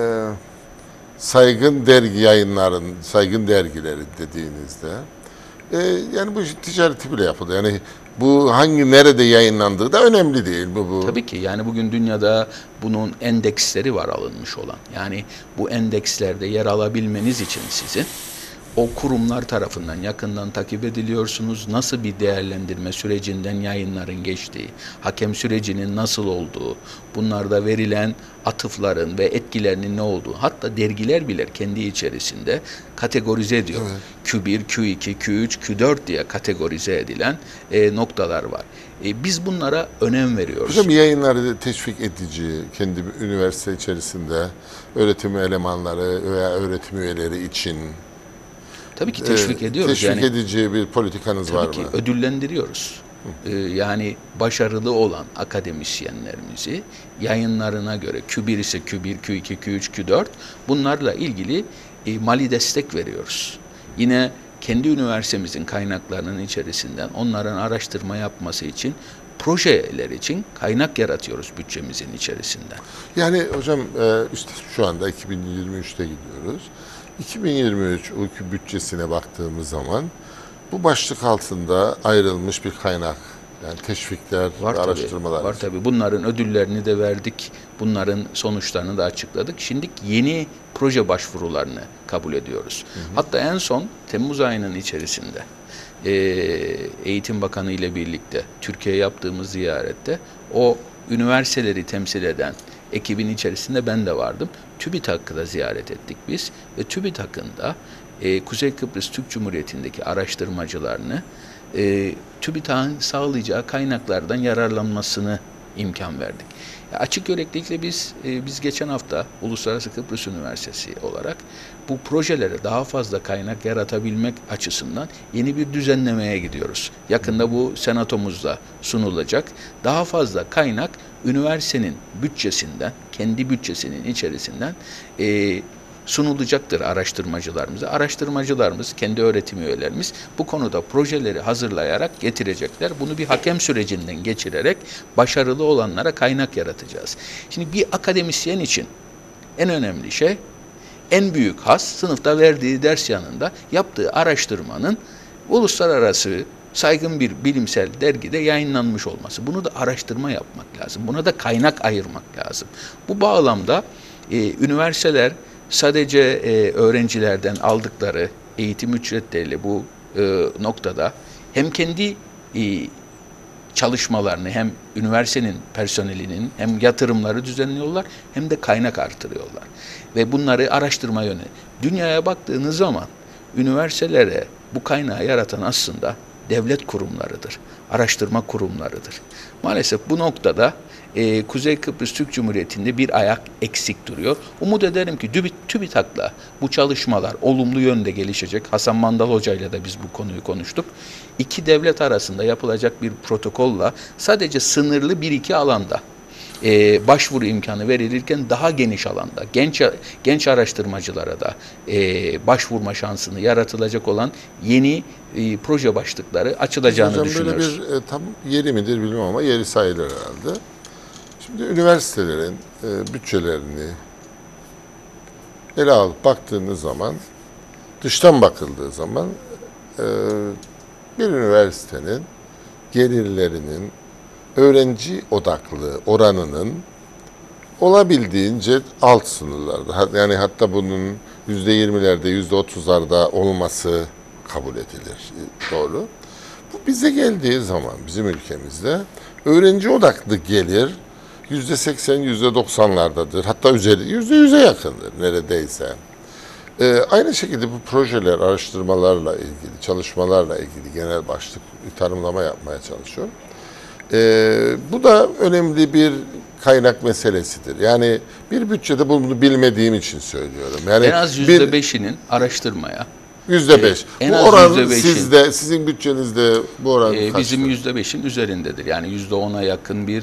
saygın dergi yayınların, saygın dergileri dediğinizde e, yani bu ticareti bile yapıldı. Yani bu hangi nerede yayınlandığı da önemli değil bu. bu. Tabii ki yani bugün dünyada bunun endeksleri var alınmış olan. Yani bu endekslerde yer alabilmeniz için sizin o kurumlar tarafından yakından takip ediliyorsunuz. Nasıl bir değerlendirme sürecinden yayınların geçtiği, hakem sürecinin nasıl olduğu, bunlarda verilen atıfların ve etkilerinin ne olduğu, hatta dergiler bile kendi içerisinde kategorize ediyor. Evet. Q bir, Q iki, Q üç, Q dört diye kategorize edilen e, noktalar var. E, biz bunlara önem veriyoruz. Hocam yayınları teşvik edici, kendi üniversite içerisinde öğretim elemanları veya öğretim üyeleri için Tabii ki teşvik e, ediyoruz. teşvik yani, edici bir politikanız tabii var ki mı? ödüllendiriyoruz. Ee, yani başarılı olan akademisyenlerimizi yayınlarına göre Q bir ise Q bir, Q iki, Q üç, Q dört bunlarla ilgili e, mali destek veriyoruz. Yine kendi üniversitemizin kaynaklarının içerisinden onların araştırma yapması için projeler için kaynak yaratıyoruz bütçemizin içerisinden. Yani hocam e, işte şu anda iki bin yirmi üçte gidiyoruz. iki bin yirmi üç uyku bütçesine baktığımız zaman bu başlık altında ayrılmış bir kaynak Yani teşvikler, Var tabii, araştırmalar. var tabii. Bunların ödüllerini de verdik. Bunların sonuçlarını da açıkladık. Şimdi yeni proje başvurularını kabul ediyoruz. Hı hı. Hatta en son Temmuz ayının içerisinde e, Eğitim Bakanı ile birlikte Türkiye'ye yaptığımız ziyarette o üniversiteleri temsil eden ekibin içerisinde ben de vardım. TÜBİTAK'ı da ziyaret ettik biz ve TÜBİTAK'ın da e, Kuzey Kıbrıs Türk Cumhuriyeti'ndeki araştırmacılarını e, TÜBİTAK'ın sağlayacağı kaynaklardan yararlanmasını imkan verdik. Ya açık yüreklilikle biz e, biz geçen hafta Uluslararası Kıbrıs Üniversitesi olarak bu projelere daha fazla kaynak yaratabilmek açısından yeni bir düzenlemeye gidiyoruz. Yakında bu senatomuzda sunulacak. Daha fazla kaynak üniversitenin bütçesinden, kendi bütçesinin içerisinden e, sunulacaktır araştırmacılarımıza. Araştırmacılarımız, kendi öğretim üyelerimiz bu konuda projeleri hazırlayarak getirecekler. Bunu bir hakem sürecinden geçirerek başarılı olanlara kaynak yaratacağız. Şimdi bir akademisyen için en önemli şey, en büyük has sınıfta verdiği ders yanında yaptığı araştırmanın uluslararası saygın bir bilimsel dergide yayınlanmış olması. Bunu da araştırma yapmak lazım. Buna da kaynak ayırmak lazım. Bu bağlamda e, üniversiteler sadece e, öğrencilerden aldıkları eğitim ücretleriyle bu e, noktada hem kendi e, çalışmalarını hem üniversitenin personelinin hem yatırımları düzenliyorlar hem de kaynak artırıyorlar. Ve bunları araştırma yönü. Dünyaya baktığınız zaman üniversitelere bu kaynağı yaratan aslında devlet kurumlarıdır, araştırma kurumlarıdır. Maalesef bu noktada e, Kuzey Kıbrıs Türk Cumhuriyeti'nde bir ayak eksik duruyor. Umut ederim ki TÜBİTAK'la bu çalışmalar olumlu yönde gelişecek. Hasan Mandal Hoca ile de biz bu konuyu konuştuk. İki devlet arasında yapılacak bir protokolla sadece sınırlı bir iki alanda e, başvuru imkanı verilirken daha geniş alanda genç genç araştırmacılara da e, başvurma şansını yaratılacak olan yeni e, proje başlıkları açılacağını Hocam, düşünüyoruz. böyle bir e, tam yeri midir bilmiyorum ama yeri sayılır herhalde. Şimdi üniversitelerin e, bütçelerini ele alıp baktığınız zaman, dıştan bakıldığı zaman e, bir üniversitenin gelirlerinin öğrenci odaklı oranının olabildiğince alt sınırlarda, yani hatta bunun yüzde yirmilerde, yüzde otuzlarda olması kabul edilir. Doğru. Bu bize geldiği zaman bizim ülkemizde öğrenci odaklı gelir yüzde seksen, yüzde doksanlardadır. Hatta üzeri yüzde yüze yakındır neredeyse. Ee, aynı şekilde bu projeler, araştırmalarla ilgili, çalışmalarla ilgili genel başlık bir tanımlama yapmaya çalışıyorum. Ee, bu da önemli bir kaynak meselesidir. Yani bir bütçede bunu bilmediğim için söylüyorum. Yani en az yüzde beşinin araştırmaya. Yüzde beş. En Bu az oran yüzde beşin, sizde, sizin bütçenizde bu oran e, kaçtır? bizim yüzde beşin üzerindedir. Yani yüzde ona yakın bir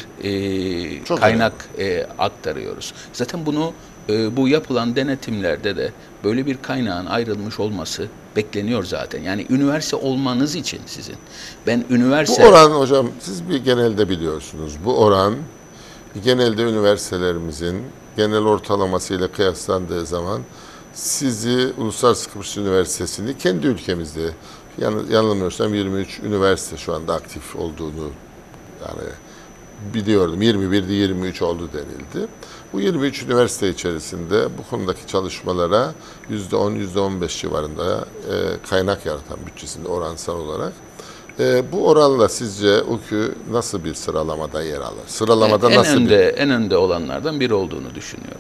e, kaynak e, aktarıyoruz. Zaten bunu e, bu yapılan denetimlerde de böyle bir kaynağın ayrılmış olması bekleniyor zaten. Yani üniversite olmanız için sizin. Ben üniversite... Bu oran hocam, siz bir genelde biliyorsunuz. Bu oran genelde üniversitelerimizin genel ortalamasıyla kıyaslandığı zaman sizi Uluslararası Kıbrıs Üniversitesi'ni kendi ülkemizde, yan, yanılmıyorsam yirmi üç üniversite şu anda aktif olduğunu yani biliyordum. yirmi birdi yirmi üç oldu denildi. Bu yirmi üç üniversite içerisinde bu konudaki çalışmalara yüzde on, yüzde on beş civarında e, kaynak yaratan bütçesinde oransal olarak. E, bu oranla sizce U K Ü nasıl bir sıralamada yer alır? Sıralamada en nasıl önde, bir... En önde olanlardan biri olduğunu düşünüyorum.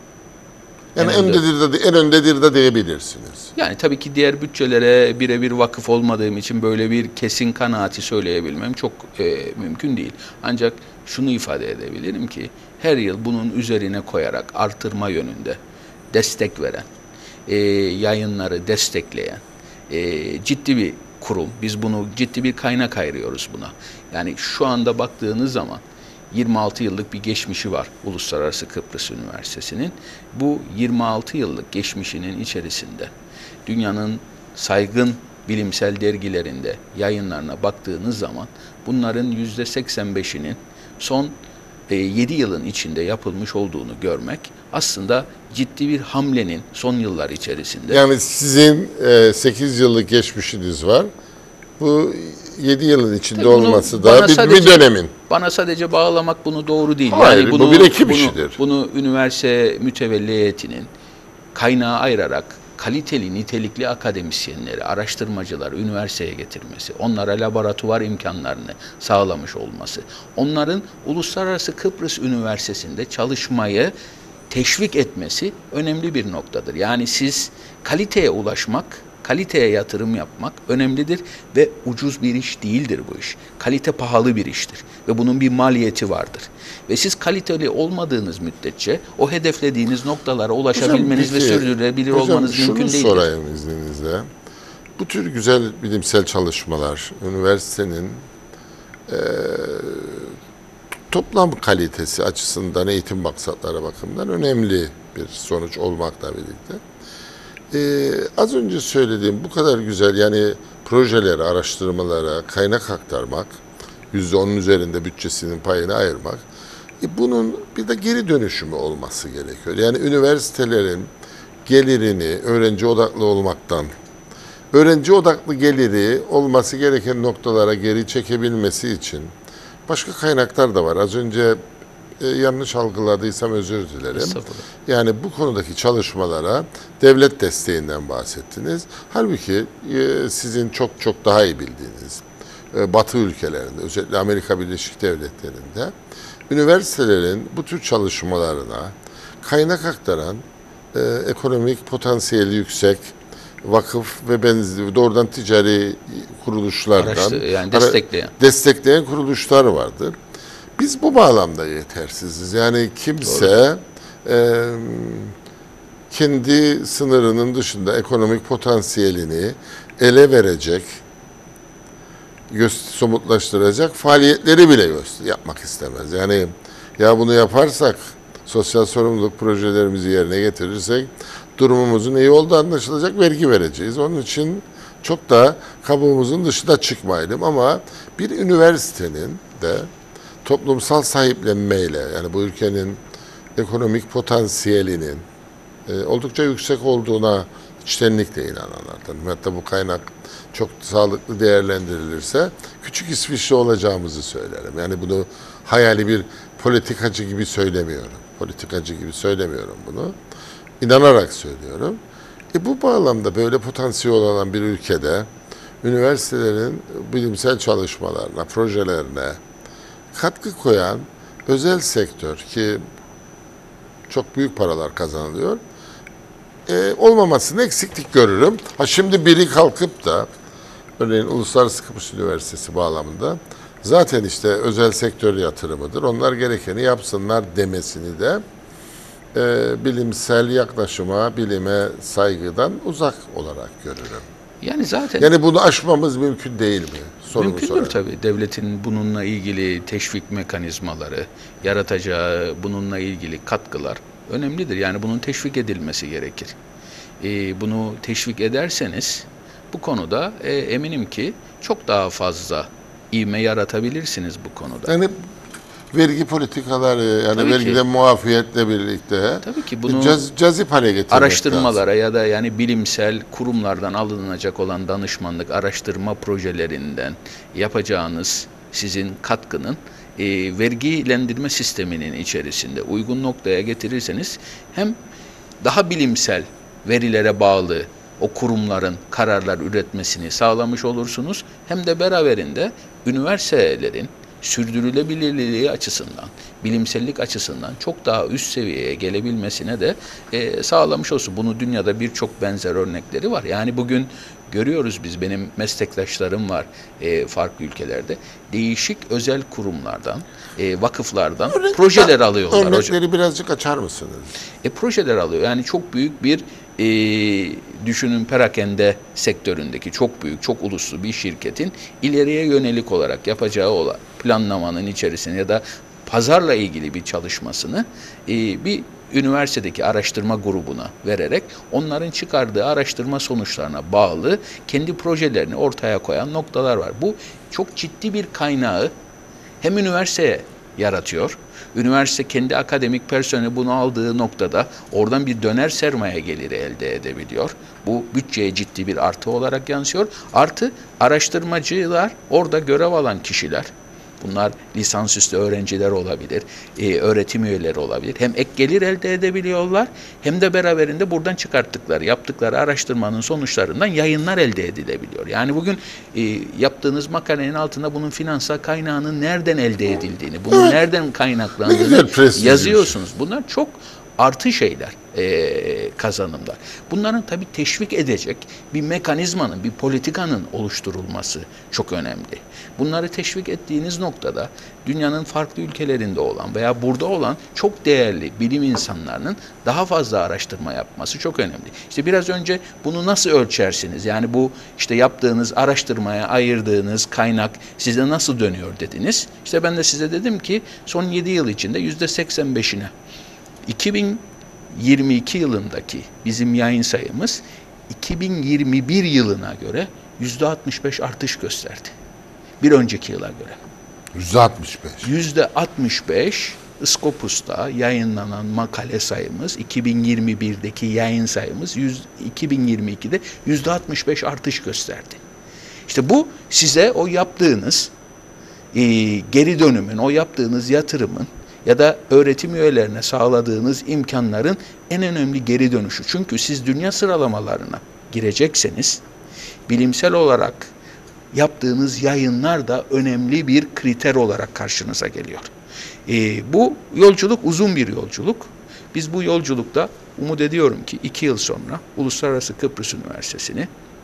Yani en öndedir de, en öndedir de diyebilirsiniz. Yani tabii ki diğer bütçelere birebir vakıf olmadığım için böyle bir kesin kanaati söyleyebilmem çok e, mümkün değil. Ancak şunu ifade edebilirim ki her yıl bunun üzerine koyarak artırma yönünde destek veren, e, yayınları destekleyen e, ciddi bir kurum. Biz bunu ciddi bir kaynak ayırıyoruz buna. Yani şu anda baktığınız zaman yirmi altı yıllık bir geçmişi var Uluslararası Kıbrıs Üniversitesi'nin. Bu yirmi altı yıllık geçmişinin içerisinde dünyanın saygın bilimsel dergilerinde yayınlarına baktığınız zaman bunların yüzde seksen beşinin son e, yedi yılın içinde yapılmış olduğunu görmek aslında ciddi bir hamlenin son yıllar içerisinde. Yani sizin e, sekiz yıllık geçmişiniz var. Bu yedi yılın içinde Tabii bunu olması bana da bir, sadece- bir dönemin. Bana sadece bağlamak bunu doğru değil. Hayır, yani bu bunu, bir ekip bunu, işidir. Bunu üniversite mütevelli heyetinin kaynağı ayırarak kaliteli, nitelikli akademisyenleri, araştırmacıları üniversiteye getirmesi, onlara laboratuvar imkanlarını sağlamış olması, onların Uluslararası Kıbrıs Üniversitesi'nde çalışmayı teşvik etmesi önemli bir noktadır. Yani siz kaliteye ulaşmak, kaliteye yatırım yapmak önemlidir ve ucuz bir iş değildir bu iş. Kalite pahalı bir iştir ve bunun bir maliyeti vardır. Ve siz kaliteli olmadığınız müddetçe o hedeflediğiniz noktalara ulaşabilmeniz Hocam, ve peki, sürdürülebilir hocam, olmanız mümkün şunu değildir. sorayım izninizle. Bu tür güzel bilimsel çalışmalar, üniversitenin eee, toplam kalitesi açısından, eğitim maksatları bakımından önemli bir sonuç olmakla birlikte. Ee, az önce söylediğim bu kadar güzel, yani projelere, araştırmalara kaynak aktarmak, yüzde onun üzerinde bütçesinin payını ayırmak, e, bunun bir de geri dönüşümü olması gerekiyor. Yani üniversitelerin gelirini öğrenci odaklı olmaktan, öğrenci odaklı geliri olması gereken noktalara geri çekebilmesi için başka kaynaklar da var. Az önce e, yanlış algıladıysam özür dilerim. Estağfurullah. Yani bu konudaki çalışmalara devlet desteğinden bahsettiniz. Halbuki e, sizin çok çok daha iyi bildiğiniz e, Batı ülkelerinde, özellikle Amerika Birleşik Devletleri'nde üniversitelerin bu tür çalışmalarına kaynak aktaran e, ekonomik potansiyeli yüksek vakıf ve benzeri doğrudan ticari kuruluşlardan Araştır- yani destekleyen. destekleyen kuruluşlar vardır. Biz bu bağlamda yetersiziz. Yani kimse e, kendi sınırının dışında ekonomik potansiyelini ele verecek, göster- somutlaştıracak faaliyetleri bile göster- yapmak istemez. Yani ya bunu yaparsak, sosyal sorumluluk projelerimizi yerine getirirsek durumumuzun iyi olduğu anlaşılacak, vergi vereceğiz. Onun için çok da kabuğumuzun dışına çıkmayalım, ama bir üniversitenin de toplumsal sahiplenmeyle, yani bu ülkenin ekonomik potansiyelinin e, oldukça yüksek olduğuna içtenlikle inananlardan. Hatta bu kaynak çok sağlıklı değerlendirilirse küçük İsviçre olacağımızı söylerim. Yani bunu hayali bir politikacı gibi söylemiyorum. Politikacı gibi söylemiyorum bunu. İnanarak söylüyorum. E bu bağlamda böyle potansiyel olan bir ülkede üniversitelerin bilimsel çalışmalarına, projelerine katkı koyan özel sektör, ki çok büyük paralar kazanılıyor, e, olmamasını eksiklik görürüm. Ha şimdi biri kalkıp da örneğin Uluslararası Kıbrıs Üniversitesi bağlamında zaten işte özel sektör yatırımıdır, onlar gerekeni yapsınlar demesini de e, bilimsel yaklaşıma, bilime saygıdan uzak olarak görürüm. Yani zaten Yani bunu aşmamız mümkün değil mi? Sorumu mümkündür sorarım. tabii. Devletin bununla ilgili teşvik mekanizmaları, yaratacağı bununla ilgili katkılar önemlidir. Yani bunun teşvik edilmesi gerekir. Ee, bunu teşvik ederseniz bu konuda e, eminim ki çok daha fazla ivme yaratabilirsiniz bu konuda. Yani vergi politikaları, yani Tabii ki. vergiden muafiyetle birlikte Tabii ki bunu caz, cazip hale getirmek araştırmalara lazım. ya da yani bilimsel kurumlardan alınacak olan danışmanlık, araştırma projelerinden yapacağınız sizin katkının e, vergilendirme sisteminin içerisinde uygun noktaya getirirseniz hem daha bilimsel verilere bağlı o kurumların kararlar üretmesini sağlamış olursunuz, hem de beraberinde üniversitelerin sürdürülebilirliği açısından, bilimsellik açısından çok daha üst seviyeye gelebilmesine de e, sağlamış olsun. Bunu dünyada birçok benzer örnekleri var. Yani bugün görüyoruz biz, benim meslektaşlarım var e, farklı ülkelerde. Değişik özel kurumlardan, e, vakıflardan Örnek- projeler alıyorlar hocam. Örnekleri birazcık açar mısınız? E, projeler alıyor. Yani çok büyük bir e, düşünün perakende sektöründeki çok büyük, çok uluslu bir şirketin ileriye yönelik olarak yapacağı olan planlamanın içerisine ya da pazarla ilgili bir çalışmasını e, bir üniversitedeki araştırma grubuna vererek onların çıkardığı araştırma sonuçlarına bağlı kendi projelerini ortaya koyan noktalar var. Bu çok ciddi bir kaynağı hem üniversiteye yaratıyor. Üniversite kendi akademik personeli bunu aldığı noktada oradan bir döner sermaye geliri elde edebiliyor. Bu bütçeye ciddi bir artı olarak yansıyor. Artı araştırmacılar, orada görev alan kişiler, bunlar lisansüstü öğrenciler olabilir, e, öğretim üyeleri olabilir. Hem ek gelir elde edebiliyorlar hem de beraberinde buradan çıkarttıkları, yaptıkları araştırmanın sonuçlarından yayınlar elde edilebiliyor. Yani bugün e, yaptığınız makalenin altında bunun finansal kaynağının nereden elde edildiğini, bunun evet. nereden kaynaklandığını yazıyorsunuz. Bunlar çok artı şeyler, e, kazanımlar. Bunların tabii teşvik edecek bir mekanizmanın, bir politikanın oluşturulması çok önemli. Bunları teşvik ettiğiniz noktada dünyanın farklı ülkelerinde olan veya burada olan çok değerli bilim insanlarının daha fazla araştırma yapması çok önemli. İşte biraz önce bunu nasıl ölçersiniz? Yani bu işte yaptığınız araştırmaya ayırdığınız kaynak size nasıl dönüyor dediniz. İşte ben de size dedim ki son yedi yıl içinde yüzde seksen beşine iki bin yirmi iki yılındaki bizim yayın sayımız iki bin yirmi bir yılına göre yüzde altmış beş artış gösterdi. Bir önceki yıla göre. yüzde altmış beş. yüzde altmış beş Scopus'ta yayınlanan makale sayımız, iki bin yirmi birdeki yayın sayımız iki bin yirmi ikide yüzde altmış beş artış gösterdi. İşte bu size o yaptığınız e, geri dönümün, o yaptığınız yatırımın ya da öğretim üyelerine sağladığınız imkanların en önemli geri dönüşü. Çünkü siz dünya sıralamalarına girecekseniz bilimsel olarak yaptığınız yayınlar da önemli bir kriter olarak karşınıza geliyor. Ee, bu yolculuk uzun bir yolculuk. Biz bu yolculukta umut ediyorum ki iki yıl sonra Uluslararası Kıbrıs Üniversitesi'ni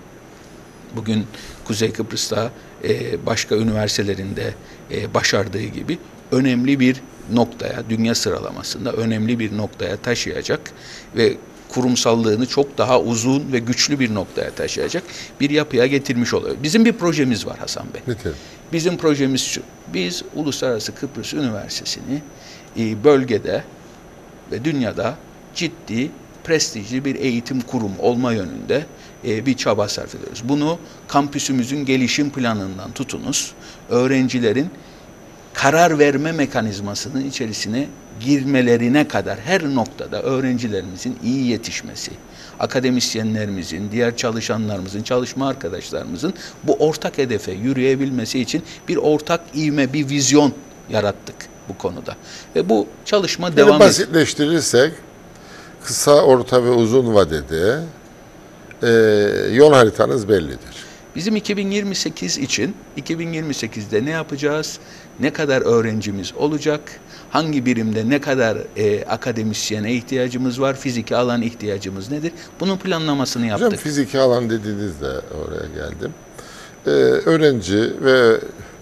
bugün Kuzey Kıbrıs'ta e, başka üniversitelerinde e, başardığı gibi önemli bir noktaya, dünya sıralamasında önemli bir noktaya taşıyacak ve kurumsallığını çok daha uzun ve güçlü bir noktaya taşıyacak bir yapıya getirmiş oluyor. Bizim bir projemiz var Hasan Bey. Bitir. Bizim projemiz şu. Biz Uluslararası Kıbrıs Üniversitesi'ni e, bölgede ve dünyada ciddi, prestijli bir eğitim kurumu olma yönünde e, bir çaba sarf ediyoruz. Bunu kampüsümüzün gelişim planından tutunuz, öğrencilerin karar verme mekanizmasının içerisine girmelerine kadar her noktada öğrencilerimizin iyi yetişmesi, akademisyenlerimizin, diğer çalışanlarımızın, çalışma arkadaşlarımızın bu ortak hedefe yürüyebilmesi için bir ortak ivme, bir vizyon yarattık bu konuda. Ve bu çalışma yani devam ediyor. Basitleştirirsek kısa, orta ve uzun vadede e, yol haritanız bellidir. Bizim iki bin yirmi sekiz için, iki bin yirmi sekizde ne yapacağız? Ne kadar öğrencimiz olacak? Hangi birimde ne kadar e, akademisyene ihtiyacımız var? Fiziki alan ihtiyacımız nedir? Bunun planlamasını yaptık. Hocam fiziki alan dediğinizde oraya geldim. Ee, öğrenci ve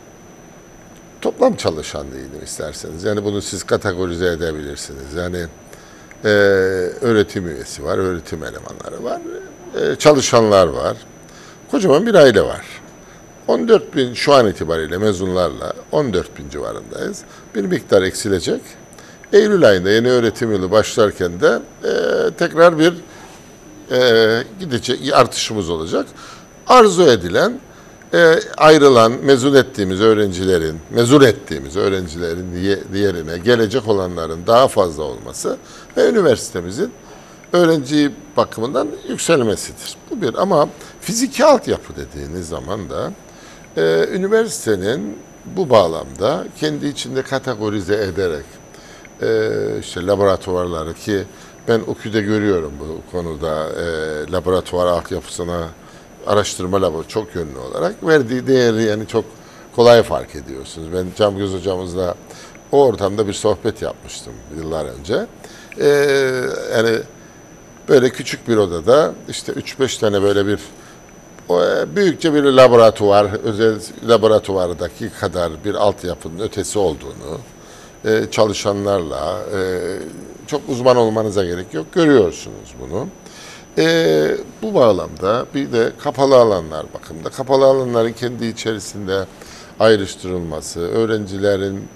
toplam çalışan diyelim isterseniz. Yani bunu siz kategorize edebilirsiniz. Yani e, öğretim üyesi var, öğretim elemanları var, e, çalışanlar var. Kocaman bir aile var. on dört bin şu an itibariyle mezunlarla on dört bin civarındayız. Bir miktar eksilecek. Eylül ayında yeni öğretim yılı başlarken de e, tekrar bir e, gidecek artışımız olacak. Arzu edilen e, ayrılan mezun ettiğimiz öğrencilerin, mezun ettiğimiz öğrencilerin diğerine gelecek olanların daha fazla olması ve üniversitemizin öğrenci bakımından yükselmesidir. Bu bir ama fiziki altyapı dediğiniz zaman da e, üniversitenin bu bağlamda kendi içinde kategorize ederek e, işte laboratuvarları ki ben OKÜ'de görüyorum bu konuda e, laboratuvar altyapısına araştırma laboratuvarı çok yönlü olarak verdiği değeri yani çok kolay fark ediyorsunuz. Ben Camgöz hocamızla o ortamda bir sohbet yapmıştım yıllar önce. E, yani böyle küçük bir odada işte üç beş tane böyle bir büyükçe bir laboratuvar, özel laboratuvardaki kadar bir altyapının ötesi olduğunu çalışanlarla çok uzman olmanıza gerek yok. Görüyorsunuz bunu. Bu bağlamda bir de kapalı alanlar bakımında. Kapalı alanların kendi içerisinde ayrıştırılması, öğrencilerin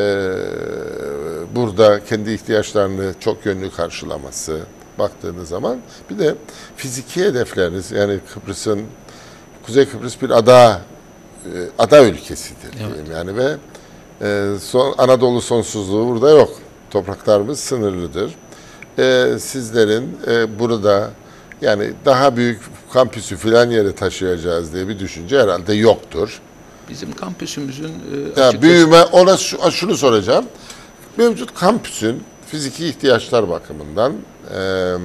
burada kendi ihtiyaçlarını çok yönlü karşılaması, baktığınız zaman bir de fiziki hedefleriniz yani Kıbrıs'ın Kuzey Kıbrıs bir ada ada ülkesidir diyeyim evet. Yani ve Ee, son, Anadolu sonsuzluğu burada yok. Topraklarımız sınırlıdır. Ee, sizlerin e, burada yani daha büyük kampüsü filan yere taşıyacağız diye bir düşünce herhalde yoktur. Bizim kampüsümüzün e, Ya açıkçası büyüme, ona şu- şunu soracağım. Mevcut kampüsün fiziki ihtiyaçlar bakımından e,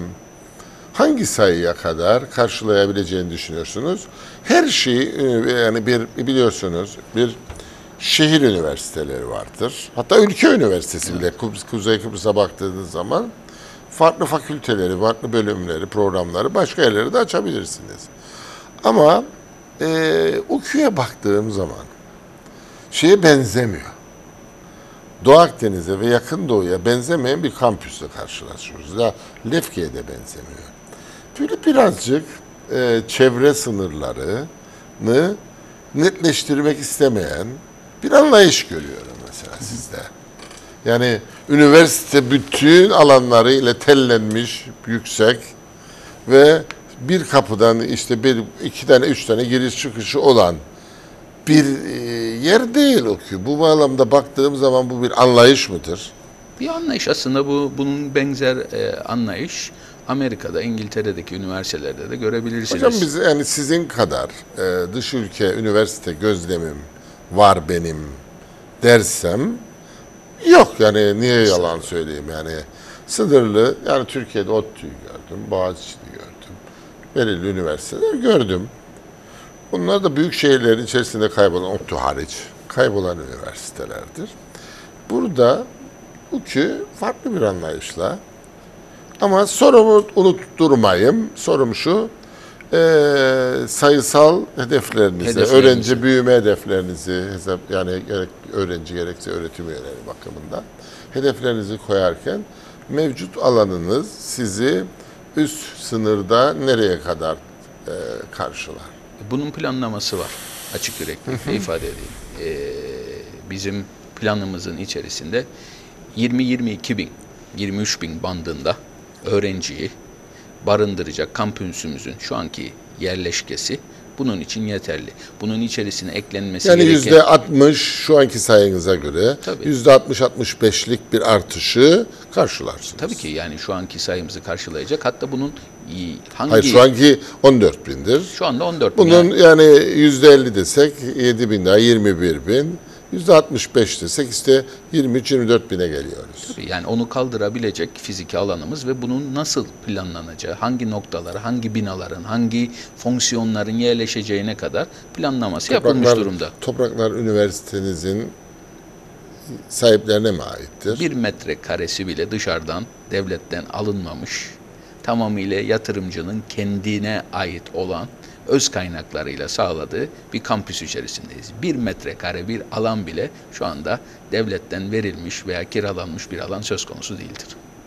hangi sayıya kadar karşılayabileceğini düşünüyorsunuz? Her şeyi e, yani bir biliyorsunuz bir şehir üniversiteleri vardır. Hatta ülke üniversitesi bile Kıbrıs, Kuzey Kıbrıs'a baktığınız zaman farklı fakülteleri, farklı bölümleri, programları başka yerlere de açabilirsiniz. Ama e, UKÜ'ye baktığım zaman şeye benzemiyor. Doğu Akdeniz'e ve Yakın Doğu'ya benzemeyen bir kampüsle karşılaşıyoruz. Ya Lefke'ye de benzemiyor. Böyle birazcık e, çevre sınırlarını netleştirmek istemeyen bir anlayış görüyorum mesela sizde. Yani üniversite bütün alanlarıyla tellenmiş, yüksek ve bir kapıdan işte bir, iki tane, üç tane giriş çıkışı olan bir e, yer değil o ki. Bu bağlamda baktığım zaman bu bir anlayış mıdır? bir anlayış aslında bu bunun benzer e, anlayış Amerika'da, İngiltere'deki üniversitelerde de görebilirsiniz. Hocam biz yani sizin kadar e, dış ülke üniversite gözlemim var benim dersem yok yani niye yalan söyleyeyim yani sınırlı yani Türkiye'de ODTÜ'yü gördüm, Boğaziçi'ni gördüm, belirli üniversiteler gördüm. Bunlar da büyük şehirlerin içerisinde kaybolan, ODTÜ hariç kaybolan üniversitelerdir. Burada UKÜ farklı bir anlayışla ama sorumu unutturmayayım. Sorum şu, e, sayısal hedeflerinizi, Hedeflerinizi. öğrenci büyüme hedeflerinizi, hesap, yani gerek öğrenci gerekse öğretim üyeleri bakımından hedeflerinizi koyarken mevcut alanınız sizi üst sınırda nereye kadar e, karşılar? Bunun planlaması var. Açık yüreklilikle ifade edeyim. Ee, bizim planımızın içerisinde yirmi yirmi iki bin, yirmi üç bin bandında öğrenciyi barındıracak kampüsümüzün şu anki yerleşkesi bunun için yeterli. Bunun içerisine eklenmesi Yani gereken... yüzde altmış şu anki sayınıza göre Tabii. yüzde altmış altmış beşlik bir artışı karşılarsınız. Tabii ki yani şu anki sayımızı karşılayacak. Hatta bunun i- hangi... Hayır şu anki on dört bindir. Şu anda on dört bin. Bunun yani. yani yüzde elli desek yedi bin daha yirmi bir bin. Yüzde altmış beş desek işte yirmi üç yirmi dört bine geliyoruz. Yani onu kaldırabilecek fiziki alanımız ve bunun nasıl planlanacağı, hangi noktalara, hangi binaların, hangi fonksiyonların yerleşeceğine kadar planlaması yapılmış Topraklar- durumda. Topraklar üniversitenizin sahiplerine mi aittir? Bir metre karesi bile dışarıdan, devletten alınmamış, tamamıyla yatırımcının kendine ait olan öz kaynaklarıyla sağladığı bir kampüs içerisindeyiz. Bir metrekare bir alan bile şu anda devletten verilmiş veya kiralanmış bir alan söz konusu değildir.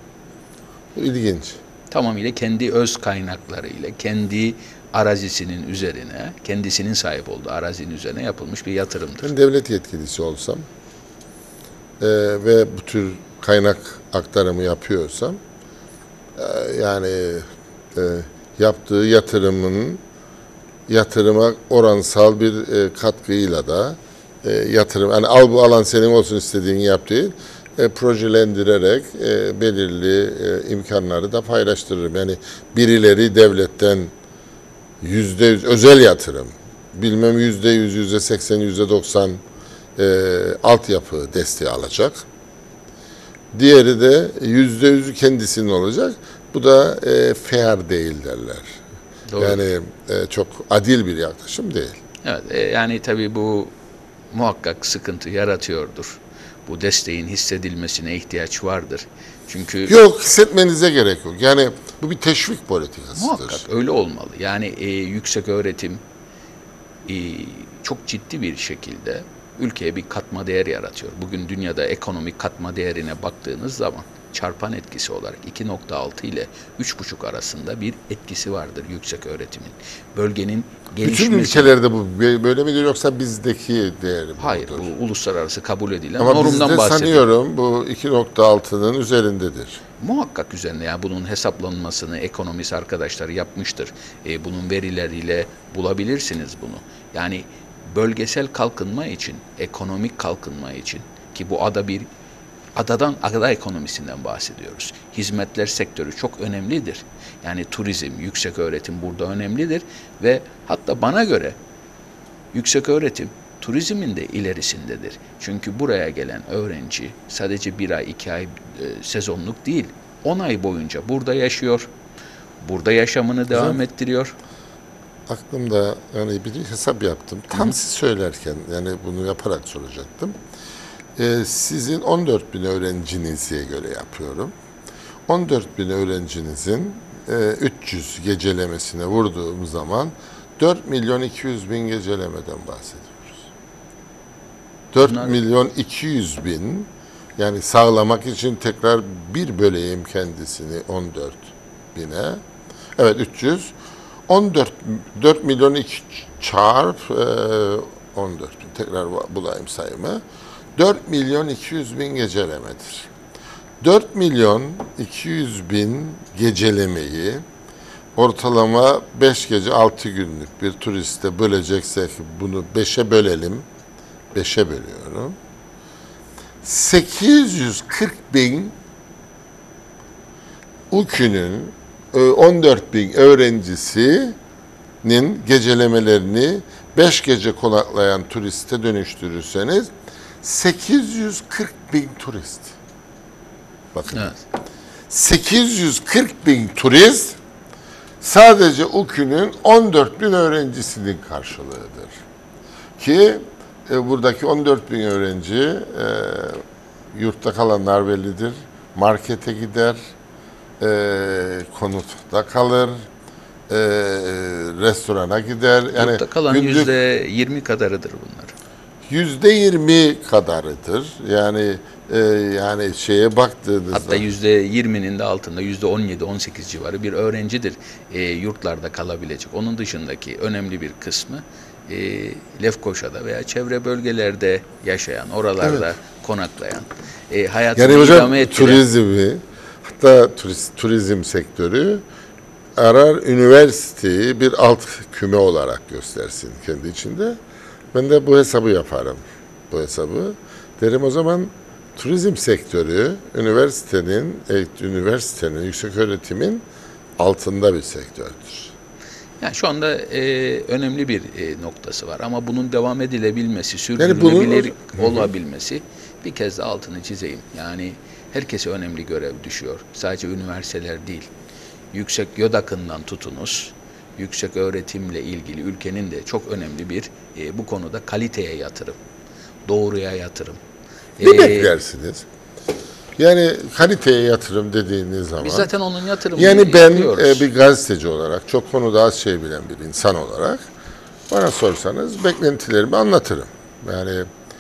Bu ilginç. Tamamıyla kendi öz kaynaklarıyla, kendi arazisinin üzerine, kendisinin sahip olduğu arazinin üzerine yapılmış bir yatırımdır. Ben devlet yetkilisi olsam e, ve bu tür kaynak aktarımı yapıyorsam e, yani e, yaptığı yatırımın yatırıma oransal bir e, katkıyla da e, yatırım, yani al bu alan senin olsun istediğin yap değil, e, projelendirerek e, belirli e, imkanları da paylaştırırım. Yani birileri devletten yüzde yüz özel yatırım, bilmem yüzde yüz, yüzde seksen, yüzde doksan e, altyapı desteği alacak. Diğeri de yüzde yüzü kendisinin olacak. Bu da e, fair değil derler. Doğru. Yani e, çok adil bir yaklaşım değil. Evet, e, yani tabii bu muhakkak sıkıntı yaratıyordur. Bu desteğin hissedilmesine ihtiyaç vardır. Çünkü Yok, hissetmenize gerek yok. Yani bu bir teşvik politikasıdır. muhakkak öyle olmalı. Yani e, yüksek öğretim e, çok ciddi bir şekilde ülkeye bir katma değer yaratıyor. Bugün dünyada ekonomik katma değerine baktığınız zaman çarpan etkisi olarak iki nokta altı ile üç buçuk arasında bir etkisi vardır yüksek öğretimin. Bölgenin Bütün gelişmesi... ülkelerde bu böyle midir yoksa bizdeki değeri mi Hayır, budur? bu uluslararası kabul edilen Ama normdan bizde bahsediyorum. sanıyorum bu iki nokta altının üzerindedir. Muhakkak üzerine yani bunun hesaplanmasını ekonomist arkadaşlar yapmıştır. E, bunun verileriyle bulabilirsiniz bunu. Yani bölgesel kalkınma için, ekonomik kalkınma için ki bu ada bir adadan ada ekonomisinden bahsediyoruz. Hizmetler sektörü çok önemlidir. Yani turizm, yüksek öğretim burada önemlidir ve hatta bana göre yüksek öğretim turizmin de ilerisindedir. Çünkü buraya gelen öğrenci sadece bir ay, iki ay e, sezonluk değil, on ay boyunca burada yaşıyor, burada yaşamını devam Güzel. ettiriyor. Aklımda yani bir hesap yaptım. Tam siz söylerken yani bunu yaparak soracaktım. Ee, sizin on dört bin öğrencinize göre yapıyorum. on dört bin öğrencinizin e, üç yüz gecelemesine vurduğum zaman dört milyon iki yüz bin gecelemeden bahsediyoruz. dört Bunlar- milyon iki yüz bin yani sağlamak için tekrar bir böleyim kendisini on dört bine. Evet üç yüz. on dört dört milyon iki çarp e, on dört bin tekrar bulayım sayımı. dört milyon iki yüz bin gecelemedir. dört milyon iki yüz bin gecelemeyi ortalama beş gece altı günlük bir turiste böleceksek bunu beşe bölelim. beşe bölüyorum. sekiz yüz kırk bin U K Ü'nün on dört bin öğrencisinin gecelemelerini beş gece konaklayan turiste dönüştürürseniz sekiz yüz kırk bin turist. Bakın. Evet. sekiz yüz kırk bin turist sadece U K Ü'nün on dört bin öğrencisinin karşılığıdır. Ki e, buradaki on dört bin öğrenci e, yurtta kalanlar bellidir. Markete gider, e, konutta kalır, e, restorana gider. Yani Yurtta kalan günlük yüzde yirmi kadarıdır bunlar. yüzde yirmi kadarıdır. Yani e, yani şeye baktığınızda Hatta yüzde yirminin de altında yüzde on yedi on sekiz civarı bir öğrencidir e, yurtlarda kalabilecek. Onun dışındaki önemli bir kısmı e, Lefkoşa'da veya çevre bölgelerde yaşayan, oralarda Evet. konaklayan, e, hayatını yani hocam idame ettiren. turizmi hatta turist, turizm sektörü arar üniversiteyi bir alt küme olarak göstersin kendi içinde. Ben de bu hesabı yaparım. Bu hesabı. Derim o zaman turizm sektörü üniversitenin, e, üniversitenin, yüksek öğretimin altında bir sektördür. Yani şu anda e, önemli bir e, noktası var ama bunun devam edilebilmesi, Yani bunun- sürdürülebilir Hı hı. olabilmesi bir kez de altını çizeyim. Yani herkese önemli görev düşüyor. Sadece üniversiteler değil. Yüksek YÖDAK'ından tutunuz, yüksek öğretimle ilgili ülkenin de çok önemli bir e, bu konuda kaliteye yatırım, doğruya yatırım. Ne E, beklersiniz? Yani kaliteye yatırım dediğiniz zaman Biz zaten onun yatırımını yani ben yapıyoruz. e, bir gazeteci olarak çok konuda az şey bilen bir insan olarak bana sorsanız beklentilerimi anlatırım. Yani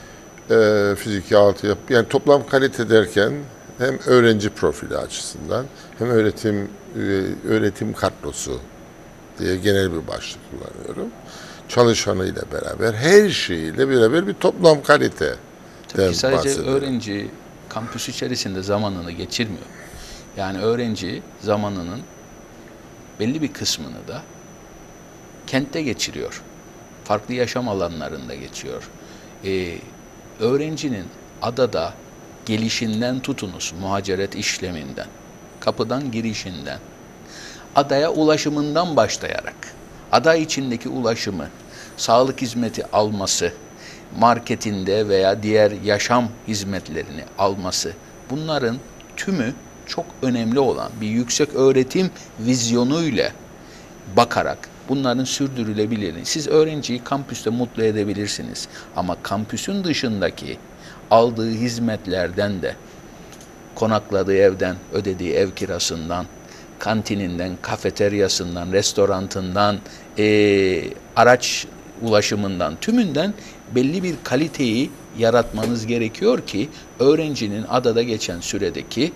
e, fiziki altyapı yani toplam kalite derken hem öğrenci profili açısından hem öğretim e, öğretim kadrosu diye genel bir başlık kullanıyorum. Çalışanıyla beraber her şeyiyle beraber bir toplam kalite. Tabii ki sadece öğrenci kampüs içerisinde zamanını geçirmiyor. Yani öğrenci zamanının belli bir kısmını da kentte geçiriyor. Farklı yaşam alanlarında geçiyor. Ee, öğrencinin adada gelişinden tutunuz, muhaciret işleminden, kapıdan girişinden, adaya ulaşımından başlayarak, ada içindeki ulaşımı, sağlık hizmeti alması, marketinde veya diğer yaşam hizmetlerini alması, bunların tümü çok önemli olan bir yüksek öğretim vizyonuyla bakarak bunların sürdürülebilirliğini. Siz öğrenciyi kampüste mutlu edebilirsiniz ama kampüsün dışındaki aldığı hizmetlerden de, konakladığı evden, ödediği ev kirasından, kantininden, kafeteryasından, restorantından, e, araç ulaşımından, tümünden belli bir kaliteyi yaratmanız gerekiyor ki öğrencinin adada geçen süredeki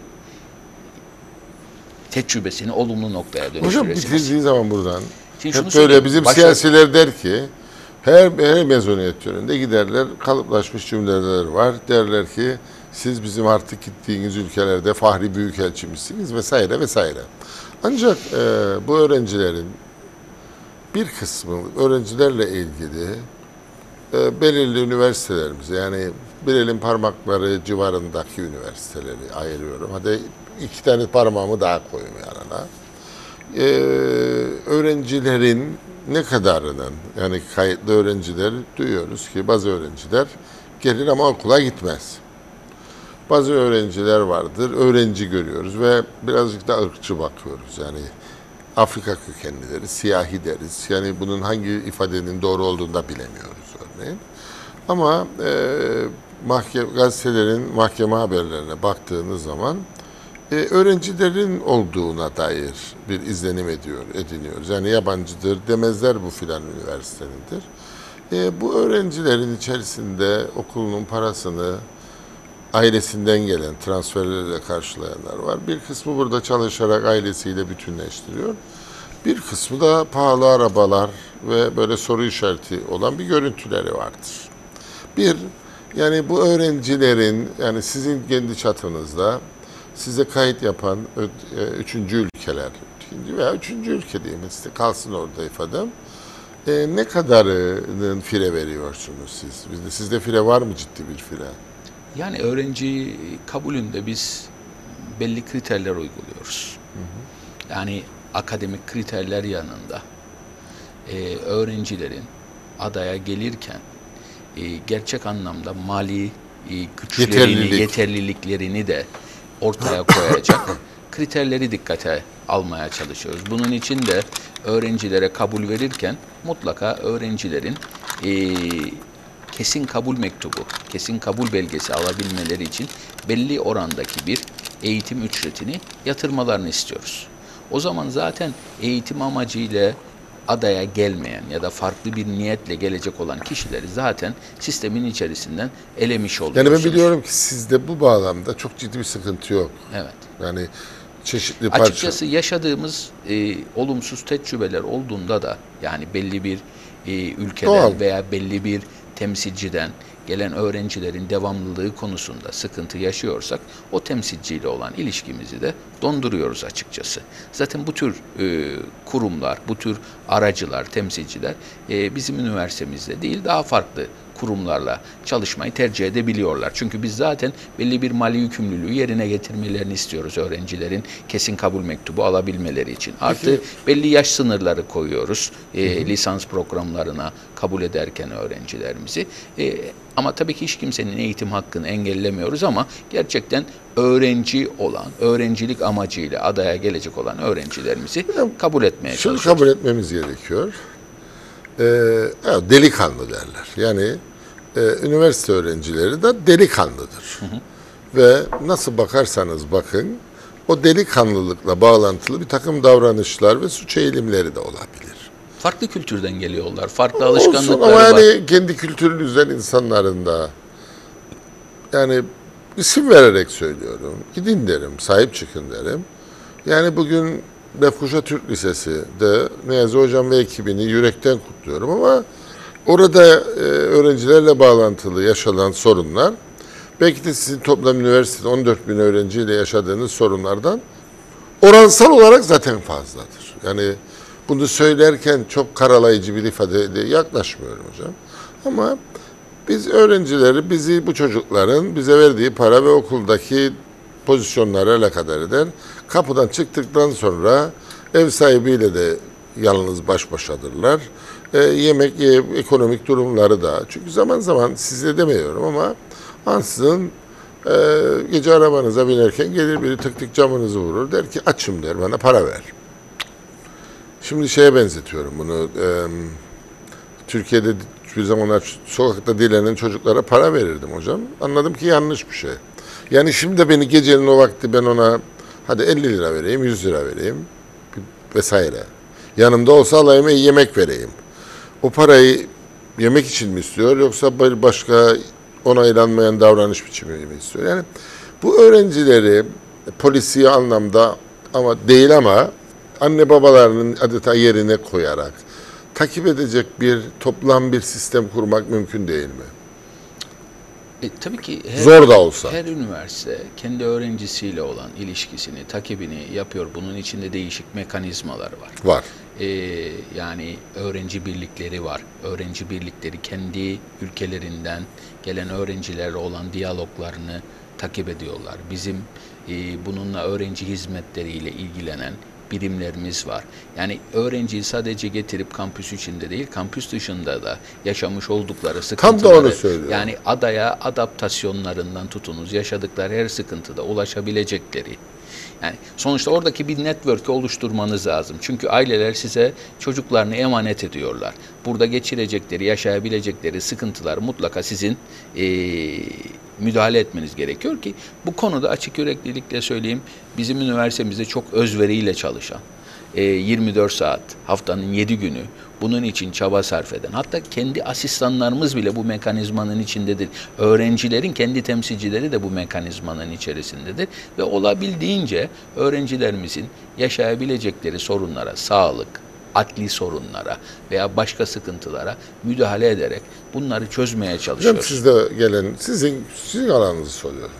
tecrübesini olumlu noktaya Hocam dönüştüresiniz. bitirdiği zaman buradan Şimdi şunu hep söyleyeyim, böyle bizim başta- siyasiler der ki her, her mezuniyet töründe giderler kalıplaşmış cümleler var. Derler ki siz bizim artık gittiğiniz ülkelerde fahri büyükelçimizsiniz vesaire vesaire. Ancak e, bu öğrencilerin bir kısmı öğrencilerle ilgili e, belirli üniversitelerimize, yani bir elin parmakları civarındaki üniversiteleri ayırıyorum. Hadi iki tane parmağımı daha koyayım yanına. Ee, öğrencilerin ne kadarının, yani kayıtlı öğrencileri duyuyoruz ki bazı öğrenciler gelir ama okula gitmez. Bazı öğrenciler vardır, öğrenci görüyoruz ve birazcık da ırkçı bakıyoruz. Yani Afrika kökenlileri, siyahi deriz. Yani bunun hangi ifadenin doğru olduğunu da bilemiyoruz örneğin. Ama e, mahkeme, gazetelerin mahkeme haberlerine baktığınız zaman e, öğrencilerin olduğuna dair bir izlenim ediyor, ediniyoruz. Yani yabancıdır demezler, bu filan üniversitenindir. E, bu öğrencilerin içerisinde okulunun parasını ailesinden gelen transferlerle karşılayanlar var. Bir kısmı burada çalışarak ailesiyle bütünleştiriyor. Bir kısmı da pahalı arabalar ve böyle soru işareti olan bir görüntüleri vardır. Bir, yani bu öğrencilerin, yani sizin kendi çatınızda size kayıt yapan üçüncü ülkeler, ikinci veya üçüncü ülke diyeyim, işte kalsın orada ifadem. E, ne kadarının fire veriyorsunuz siz? Bizde, sizde fire var mı, ciddi bir fire? Yani öğrenci kabulünde biz belli kriterler uyguluyoruz. Hı hı. Yani akademik kriterler yanında e, öğrencilerin adaya gelirken e, gerçek anlamda mali e, güçlerini, Yeterlilik. yeterliliklerini de ortaya koyacak kriterleri dikkate almaya çalışıyoruz. Bunun için de öğrencilere kabul verirken mutlaka öğrencilerin e, kesin kabul mektubu, kesin kabul belgesi alabilmeleri için belli orandaki bir eğitim ücretini yatırmalarını istiyoruz. O zaman zaten eğitim amacıyla adaya gelmeyen ya da farklı bir niyetle gelecek olan kişileri zaten sistemin içerisinden elemiş oluyorsunuz. Yani ben biliyorum ki sizde bu bağlamda çok ciddi bir sıkıntı yok. Evet. Yani çeşitli parça... Açıkçası yaşadığımız e, olumsuz tecrübeler olduğunda da, yani belli bir e, ülkeden Doğal. veya belli bir temsilciden gelen öğrencilerin devamlılığı konusunda sıkıntı yaşıyorsak o temsilciyle olan ilişkimizi de donduruyoruz açıkçası. Zaten bu tür e, kurumlar, bu tür aracılar, temsilciler e, bizim üniversitemizde değil, daha farklı kurumlarla çalışmayı tercih edebiliyorlar. Çünkü biz zaten belli bir mali yükümlülüğü yerine getirmelerini istiyoruz öğrencilerin kesin kabul mektubu alabilmeleri için. Artı Peki. belli yaş sınırları koyuyoruz e, lisans programlarına kabul ederken öğrencilerimizi. E, ama tabii ki hiç kimsenin eğitim hakkını engellemiyoruz ama gerçekten öğrenci olan, öğrencilik amacıyla adaya gelecek olan öğrencilerimizi kabul etmeye Şunu çalışıyoruz. kabul etmemiz gerekiyor. Ee, delikanlı derler. Yani e, üniversite öğrencileri de delikanlıdır. Hı hı. Ve nasıl bakarsanız bakın, o delikanlılıkla bağlantılı bir takım davranışlar ve suç eğilimleri de olabilir. Farklı kültürden geliyorlar, farklı alışkanlıkları Olsun, ama var. yani kendi kültürünüzden insanların da, yani isim vererek söylüyorum, gidin derim, sahip çıkın derim. Yani bugün Lefkoşa Türk Lisesi de Niyazi Hocam ve ekibini yürekten kutluyorum ama orada e, öğrencilerle bağlantılı yaşanan sorunlar, belki de sizin toplam üniversitede on dört bin öğrenciyle yaşadığınız sorunlardan oransal olarak zaten fazladır. Yani bunu söylerken çok karalayıcı bir ifadeye yaklaşmıyorum hocam. Ama biz öğrencileri, bizi bu çocukların bize verdiği para ve okuldaki pozisyonları alakadar eder. Kapıdan çıktıktan sonra ev sahibiyle de yalnız baş başadırlar. E, yemek, e, ekonomik durumları da. Çünkü zaman zaman size demiyorum ama ansızın e, gece arabanıza binerken gelir biri tık tık camınızı vurur. Der ki açım der, bana para ver. Şimdi şeye benzetiyorum bunu. E, Türkiye'de bir zamanlar sokakta dilenen çocuklara para verirdim hocam. Anladım ki yanlış bir şey. Yani şimdi de beni gecenin o vakti ben ona hadi elli lira vereyim, yüz lira vereyim vesaire. Yanımda olsa alayım, yemek vereyim. O parayı yemek için mi istiyor yoksa bir başka onaylanmayan davranış biçimi mi istiyor? Yani bu öğrencileri polisiye anlamda ama değil ama anne babalarının adeta yerine koyarak takip edecek bir toplam bir sistem kurmak mümkün değil mi? E, tabii ki her, zor da olsa. Her üniversite kendi öğrencisiyle olan ilişkisini, takibini yapıyor. Bunun içinde değişik mekanizmalar var. Var. e, yani öğrenci birlikleri var. Öğrenci birlikleri kendi ülkelerinden gelen öğrencilerle olan diyaloglarını takip ediyorlar. Bizim e, bununla öğrenci hizmetleriyle ilgilenen birimlerimiz var. Yani öğrenciyi sadece getirip kampüs içinde değil, kampüs dışında da yaşamış oldukları sıkıntıları, Tam da onu söylüyorum. yani adaya adaptasyonlarından tutunuz, yaşadıkları her sıkıntıda ulaşabilecekleri. Yani sonuçta oradaki bir network'ü oluşturmanız lazım. Çünkü aileler size çocuklarını emanet ediyorlar. Burada geçirecekleri, yaşayabilecekleri sıkıntılar mutlaka sizin e, müdahale etmeniz gerekiyor ki bu konuda açık yüreklilikle söyleyeyim, bizim üniversitemizde çok özveriyle çalışan, e, yirmi dört saat, haftanın yedi günü bunun için çaba sarf eden, hatta kendi asistanlarımız bile bu mekanizmanın içindedir. Öğrencilerin kendi temsilcileri de bu mekanizmanın içerisindedir ve olabildiğince öğrencilerimizin yaşayabilecekleri sorunlara, sağlık, adli sorunlara veya başka sıkıntılara müdahale ederek bunları çözmeye Hocam çalışıyoruz. sizde gelen, sizin, sizin alanınızı soruyorum.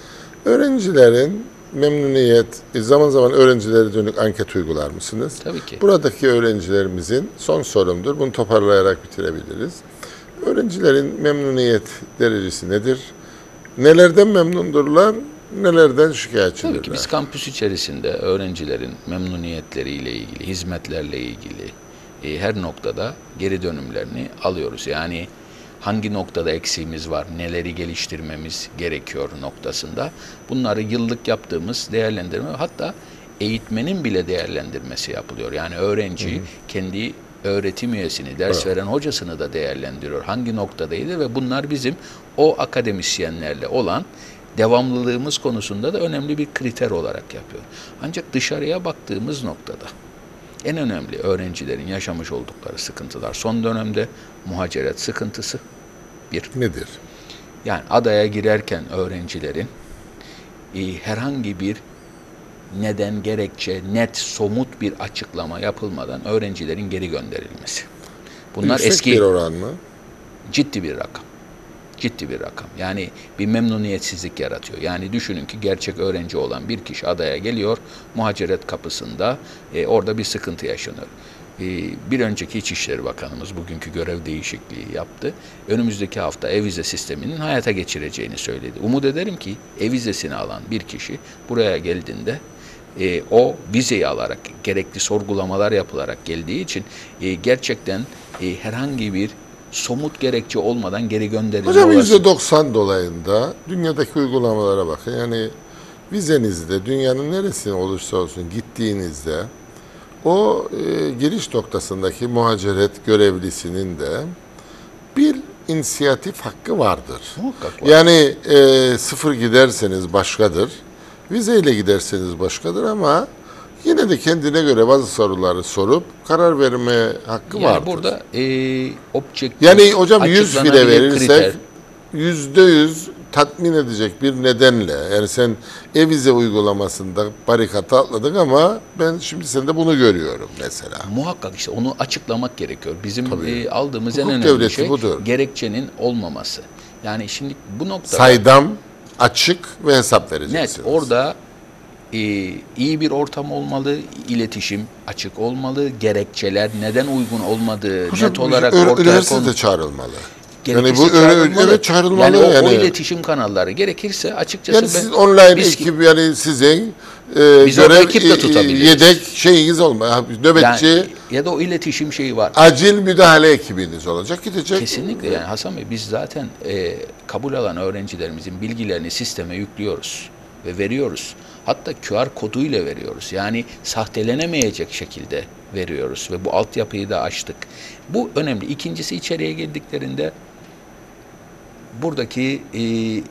Öğrencilerin memnuniyet, zaman zaman öğrencilere dönük anket uygular mısınız? Tabii ki. Buradaki öğrencilerimizin son sorumdur. Bunu toparlayarak bitirebiliriz. Öğrencilerin memnuniyet derecesi nedir? Nelerden memnundurlar? Nelerden şikayetçidirler? Tabii ki biz kampüs içerisinde öğrencilerin memnuniyetleriyle ilgili, hizmetlerle ilgili e, her noktada geri dönümlerini alıyoruz. Yani hangi noktada eksiğimiz var, neleri geliştirmemiz gerekiyor noktasında bunları yıllık yaptığımız değerlendirme, hatta eğitmenin bile değerlendirmesi yapılıyor. Yani öğrenci hı hı. kendi öğretim üyesini, ders evet. veren hocasını da değerlendiriyor. Hangi noktadaydı ve bunlar bizim o akademisyenlerle olan devamlılığımız konusunda da önemli bir kriter olarak yapıyor. Ancak dışarıya baktığımız noktada en önemli öğrencilerin yaşamış oldukları sıkıntılar son dönemde muhaciret sıkıntısı bir. Nedir? Yani adaya girerken öğrencilerin e, herhangi bir neden, gerekçe, net, somut bir açıklama yapılmadan öğrencilerin geri gönderilmesi. Bunlar Yüksek eski bir oran mı? Ciddi bir rakam. Ciddi bir rakam. Yani bir memnuniyetsizlik yaratıyor. Yani düşünün ki gerçek öğrenci olan bir kişi adaya geliyor, muhaciret kapısında e, orada bir sıkıntı yaşanıyor. E, bir önceki İçişleri Bakanımız bugünkü görev değişikliği yaptı. Önümüzdeki hafta e-vize sisteminin hayata geçireceğini söyledi. Umut ederim ki e-vizesini alan bir kişi buraya geldiğinde e, o vizeyi alarak, gerekli sorgulamalar yapılarak geldiği için e, gerçekten e, herhangi bir somut gerekçe olmadan geri gönderilme Hocam olası. yüzde doksan dolayında dünyadaki uygulamalara bakın. Yani vizenizde dünyanın neresine olursa olsun gittiğinizde o e, giriş noktasındaki muhaciret görevlisinin de bir inisiyatif hakkı vardır. Muhakkak var. Yani e, sıfır giderseniz başkadır, vizeyle giderseniz başkadır ama yine de kendine göre bazı soruları sorup karar verme hakkı yani vardır. burada e, objektif, yani hocam yüz file açıklanabilir verirsek kriter. yüzde yüz tatmin edecek bir nedenle, yani sen e-vize uygulamasında barikata atladın ama ben şimdi sende bunu görüyorum mesela. Muhakkak işte onu açıklamak gerekiyor. Bizim e, aldığımız Hukuk en önemli devleti şey budur. Gerekçenin olmaması. Yani şimdi bu noktada Saydam, açık ve hesap vereceksiniz. net orada e, iyi bir ortam olmalı, iletişim açık olmalı, gerekçeler neden uygun olmadığı Hocam, net olarak ö- ortaya üniversite konu. de çağrılmalı. Gerekirse Yani bu çağrılmalı. evet çağrılmalı. Yani o, yani. o iletişim kanalları gerekirse açıkçası Yani ben, siz online biz, ekip yani sizin e, Biz orada görev ekip de e, tutabiliriz. yedek şeyiniz olma. Nöbetçi yani, ya da o iletişim şeyi var. acil müdahale ekibiniz olacak, gidecek. Kesinlikle yani Hasan Bey biz zaten e, kabul alan öğrencilerimizin bilgilerini sisteme yüklüyoruz ve veriyoruz. Hatta Q R koduyla veriyoruz. Yani sahtelenemeyecek şekilde veriyoruz ve bu altyapıyı da açtık. Bu önemli. İkincisi içeriye girdiklerinde buradaki e,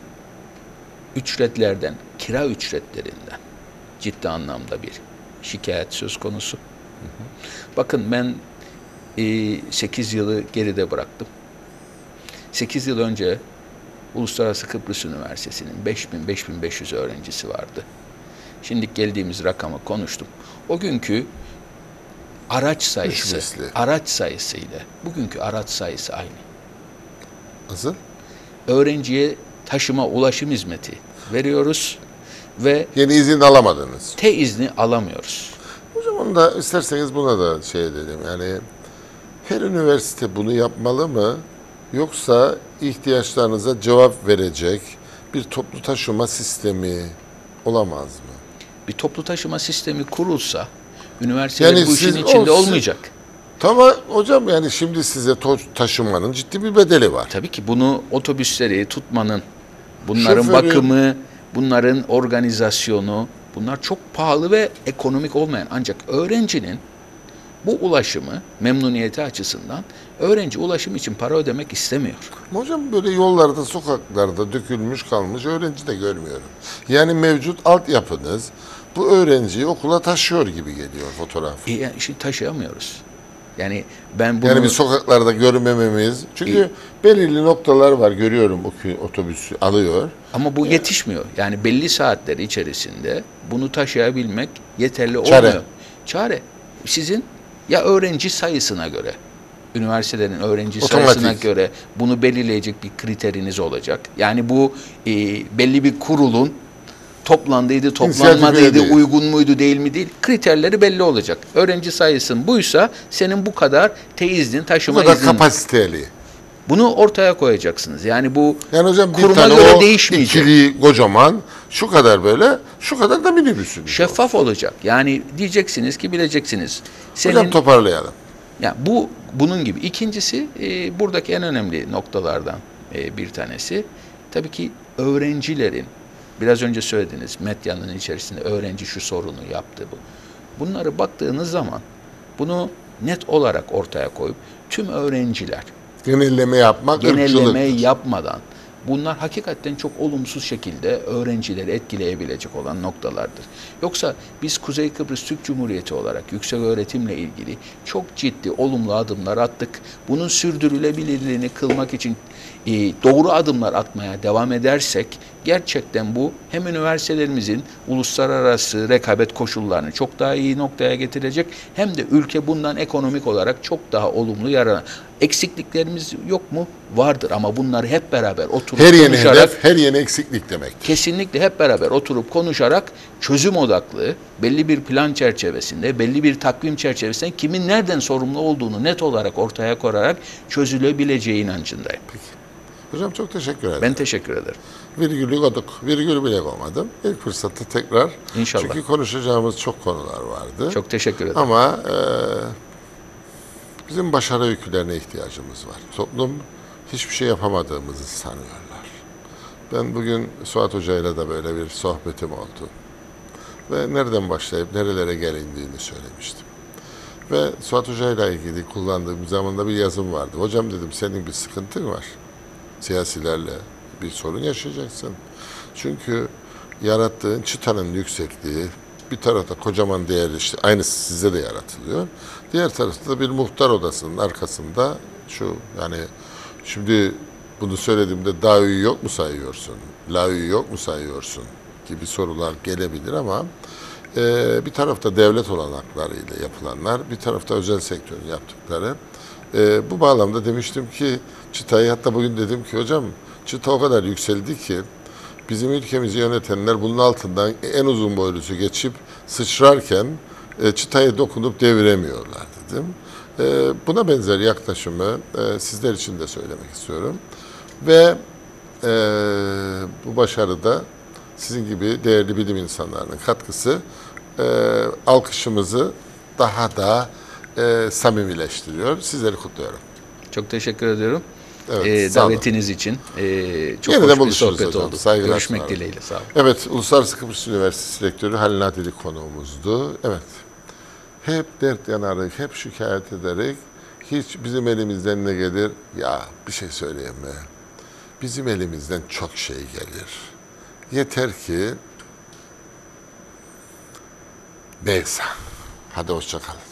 ücretlerden, kira ücretlerinden ciddi anlamda bir şikayet söz konusu. Hı hı. Bakın ben e, sekiz yılı geride bıraktım. sekiz yıl önce Uluslararası Kıbrıs Üniversitesi'nin beş bin beş bin beş yüz öğrencisi vardı. Şimdi geldiğimiz rakamı konuştum. O günkü araç sayısı, araç sayısıyla bugünkü araç sayısı aynı. Nasıl? Öğrenciye taşıma ulaşım hizmeti veriyoruz ve yeni izin alamadınız. T izni alamıyoruz. Hocam Onu da isterseniz buna da şey edelim. Yani her üniversite bunu yapmalı mı? Yoksa ihtiyaçlarınıza cevap verecek bir toplu taşıma sistemi olamaz mı? Bir toplu taşıma sistemi kurulsa üniversiteler Yani bu işin siz içinde o- olmayacak. Tamam hocam, yani şimdi size to- taşımanın ciddi bir bedeli var. Tabii ki bunu otobüsleri tutmanın, bunların Şoförü- bakımı, bunların organizasyonu, bunlar çok pahalı ve ekonomik olmayan. Ancak öğrencinin bu ulaşımı memnuniyeti açısından öğrenci ulaşım için para ödemek istemiyor. Hocam böyle yollarda, sokaklarda dökülmüş kalmış öğrenci de görmüyorum. Yani mevcut altyapınız bu öğrenciyi okula taşıyor gibi geliyor fotoğraf. E, yani şimdi taşıyamıyoruz. Yani ben bunu Yani bir sokaklarda görmememiz. Çünkü belirli noktalar var, görüyorum o kö- otobüsü alıyor. ama bu yetişmiyor. Yani belli saatler içerisinde bunu taşıyabilmek yeterli Çare. olmuyor. Çare. Sizin ya öğrenci sayısına göre, üniversitelerin öğrenci Otomatik. sayısına göre bunu belirleyecek bir kriteriniz olacak. Yani bu e, belli bir kurulun toplandıydı, toplanmadıydı, değil. uygun muydu, değil mi değil. Kriterleri belli olacak. Öğrenci sayısın buysa senin bu kadar teyizdin, Bu taşıma kadar iznin. kapasiteli. Bunu ortaya koyacaksınız. Yani bu Yani hocam bir kuruma tane göre o değişmeyecek. ikili kocaman, şu kadar böyle, şu kadar da minibüsü. Şeffaf olacak. Yani diyeceksiniz ki bileceksiniz. Senin Hocam toparlayalım. ya bu bunun gibi. İkincisi e, buradaki en önemli noktalardan e, bir tanesi tabii ki öğrencilerin biraz önce söylediniz medyanın içerisinde öğrenci şu sorunu yaptı bu. Bunları baktığınız zaman bunu net olarak ortaya koyup tüm öğrenciler Genelleme yapmak genelleme ırkçılıktır. yapmadan bunlar hakikaten çok olumsuz şekilde öğrencileri etkileyebilecek olan noktalardır. Yoksa biz Kuzey Kıbrıs Türk Cumhuriyeti olarak yüksek öğretimle ilgili çok ciddi olumlu adımlar attık. Bunun sürdürülebilirliğini kılmak için e, doğru adımlar atmaya devam edersek gerçekten bu hem üniversitelerimizin uluslararası rekabet koşullarını çok daha iyi noktaya getirecek hem de ülke bundan ekonomik olarak çok daha olumlu yararlanır. Eksikliklerimiz yok mu? Vardır ama bunları hep beraber oturup Her yeni konuşarak hedef, her yeni eksiklik demek. kesinlikle hep beraber oturup konuşarak çözüm odaklı, belli bir plan çerçevesinde, belli bir takvim çerçevesinde kimin nereden sorumlu olduğunu net olarak ortaya koyarak çözülebileceği inancındayım. Hocam çok teşekkür ederim. Ben teşekkür ederim. Virgülü koyduk. Virgül bile koymadım. İlk fırsatta tekrar. İnşallah. Çünkü konuşacağımız çok konular vardı. Çok teşekkür ederim. Ama e, bizim başarı öykülerine ihtiyacımız var. Toplum hiçbir şey yapamadığımızı sanıyorlar. Ben bugün Suat Hoca'yla da böyle bir sohbetim oldu. Ve nereden başlayıp nerelere gelindiğini söylemiştim. Ve Suat Hoca'yla ilgili kullandığım zamanda bir yazım vardı. Hocam dedim, senin bir sıkıntın var. Siyasilerle bir sorun yaşayacaksın. Çünkü yarattığın çıtanın yüksekliği, bir tarafta kocaman değerli, işte aynısı size de yaratılıyor. Diğer tarafta da bir muhtar odasının arkasında şu, yani şimdi bunu söylediğimde DAÜ'yü yok mu sayıyorsun, LAÜ'yü yok mu sayıyorsun gibi sorular gelebilir ama e, bir tarafta devlet olanaklarıyla yapılanlar, bir tarafta özel sektörün yaptıkları. E, bu bağlamda demiştim ki çıtayı, hatta bugün dedim ki hocam çıta o kadar yükseldi ki bizim ülkemizi yönetenler bunun altından en uzun boylusu geçip sıçrarken e, çıtayı dokunup deviremiyorlar dedim. E, buna benzer yaklaşımı e, sizler için de söylemek istiyorum. Ve e, bu başarıda sizin gibi değerli bilim insanlarının katkısı e, alkışımızı daha da e, samimileştiriyor. Sizleri kutluyorum. Çok teşekkür ediyorum. Evet, Ee, sağ olun. davetiniz için ee, çok Yeniden hoş bir buluşuruz sohbet hocam. oldu. Saygılar Görüşmek sunarım. dileğiyle. Sağ olun. Evet, Uluslararası Kıbrıs Üniversitesi Rektörü Halil Nadili konuğumuzdu. Evet, hep dert yanarık, hep şikayet ederek hiç bizim elimizden ne gelir? Ya bir şey söyleyeyim mi? Bizim elimizden çok şey gelir. Yeter ki neyse. Hadi hoşça kalın.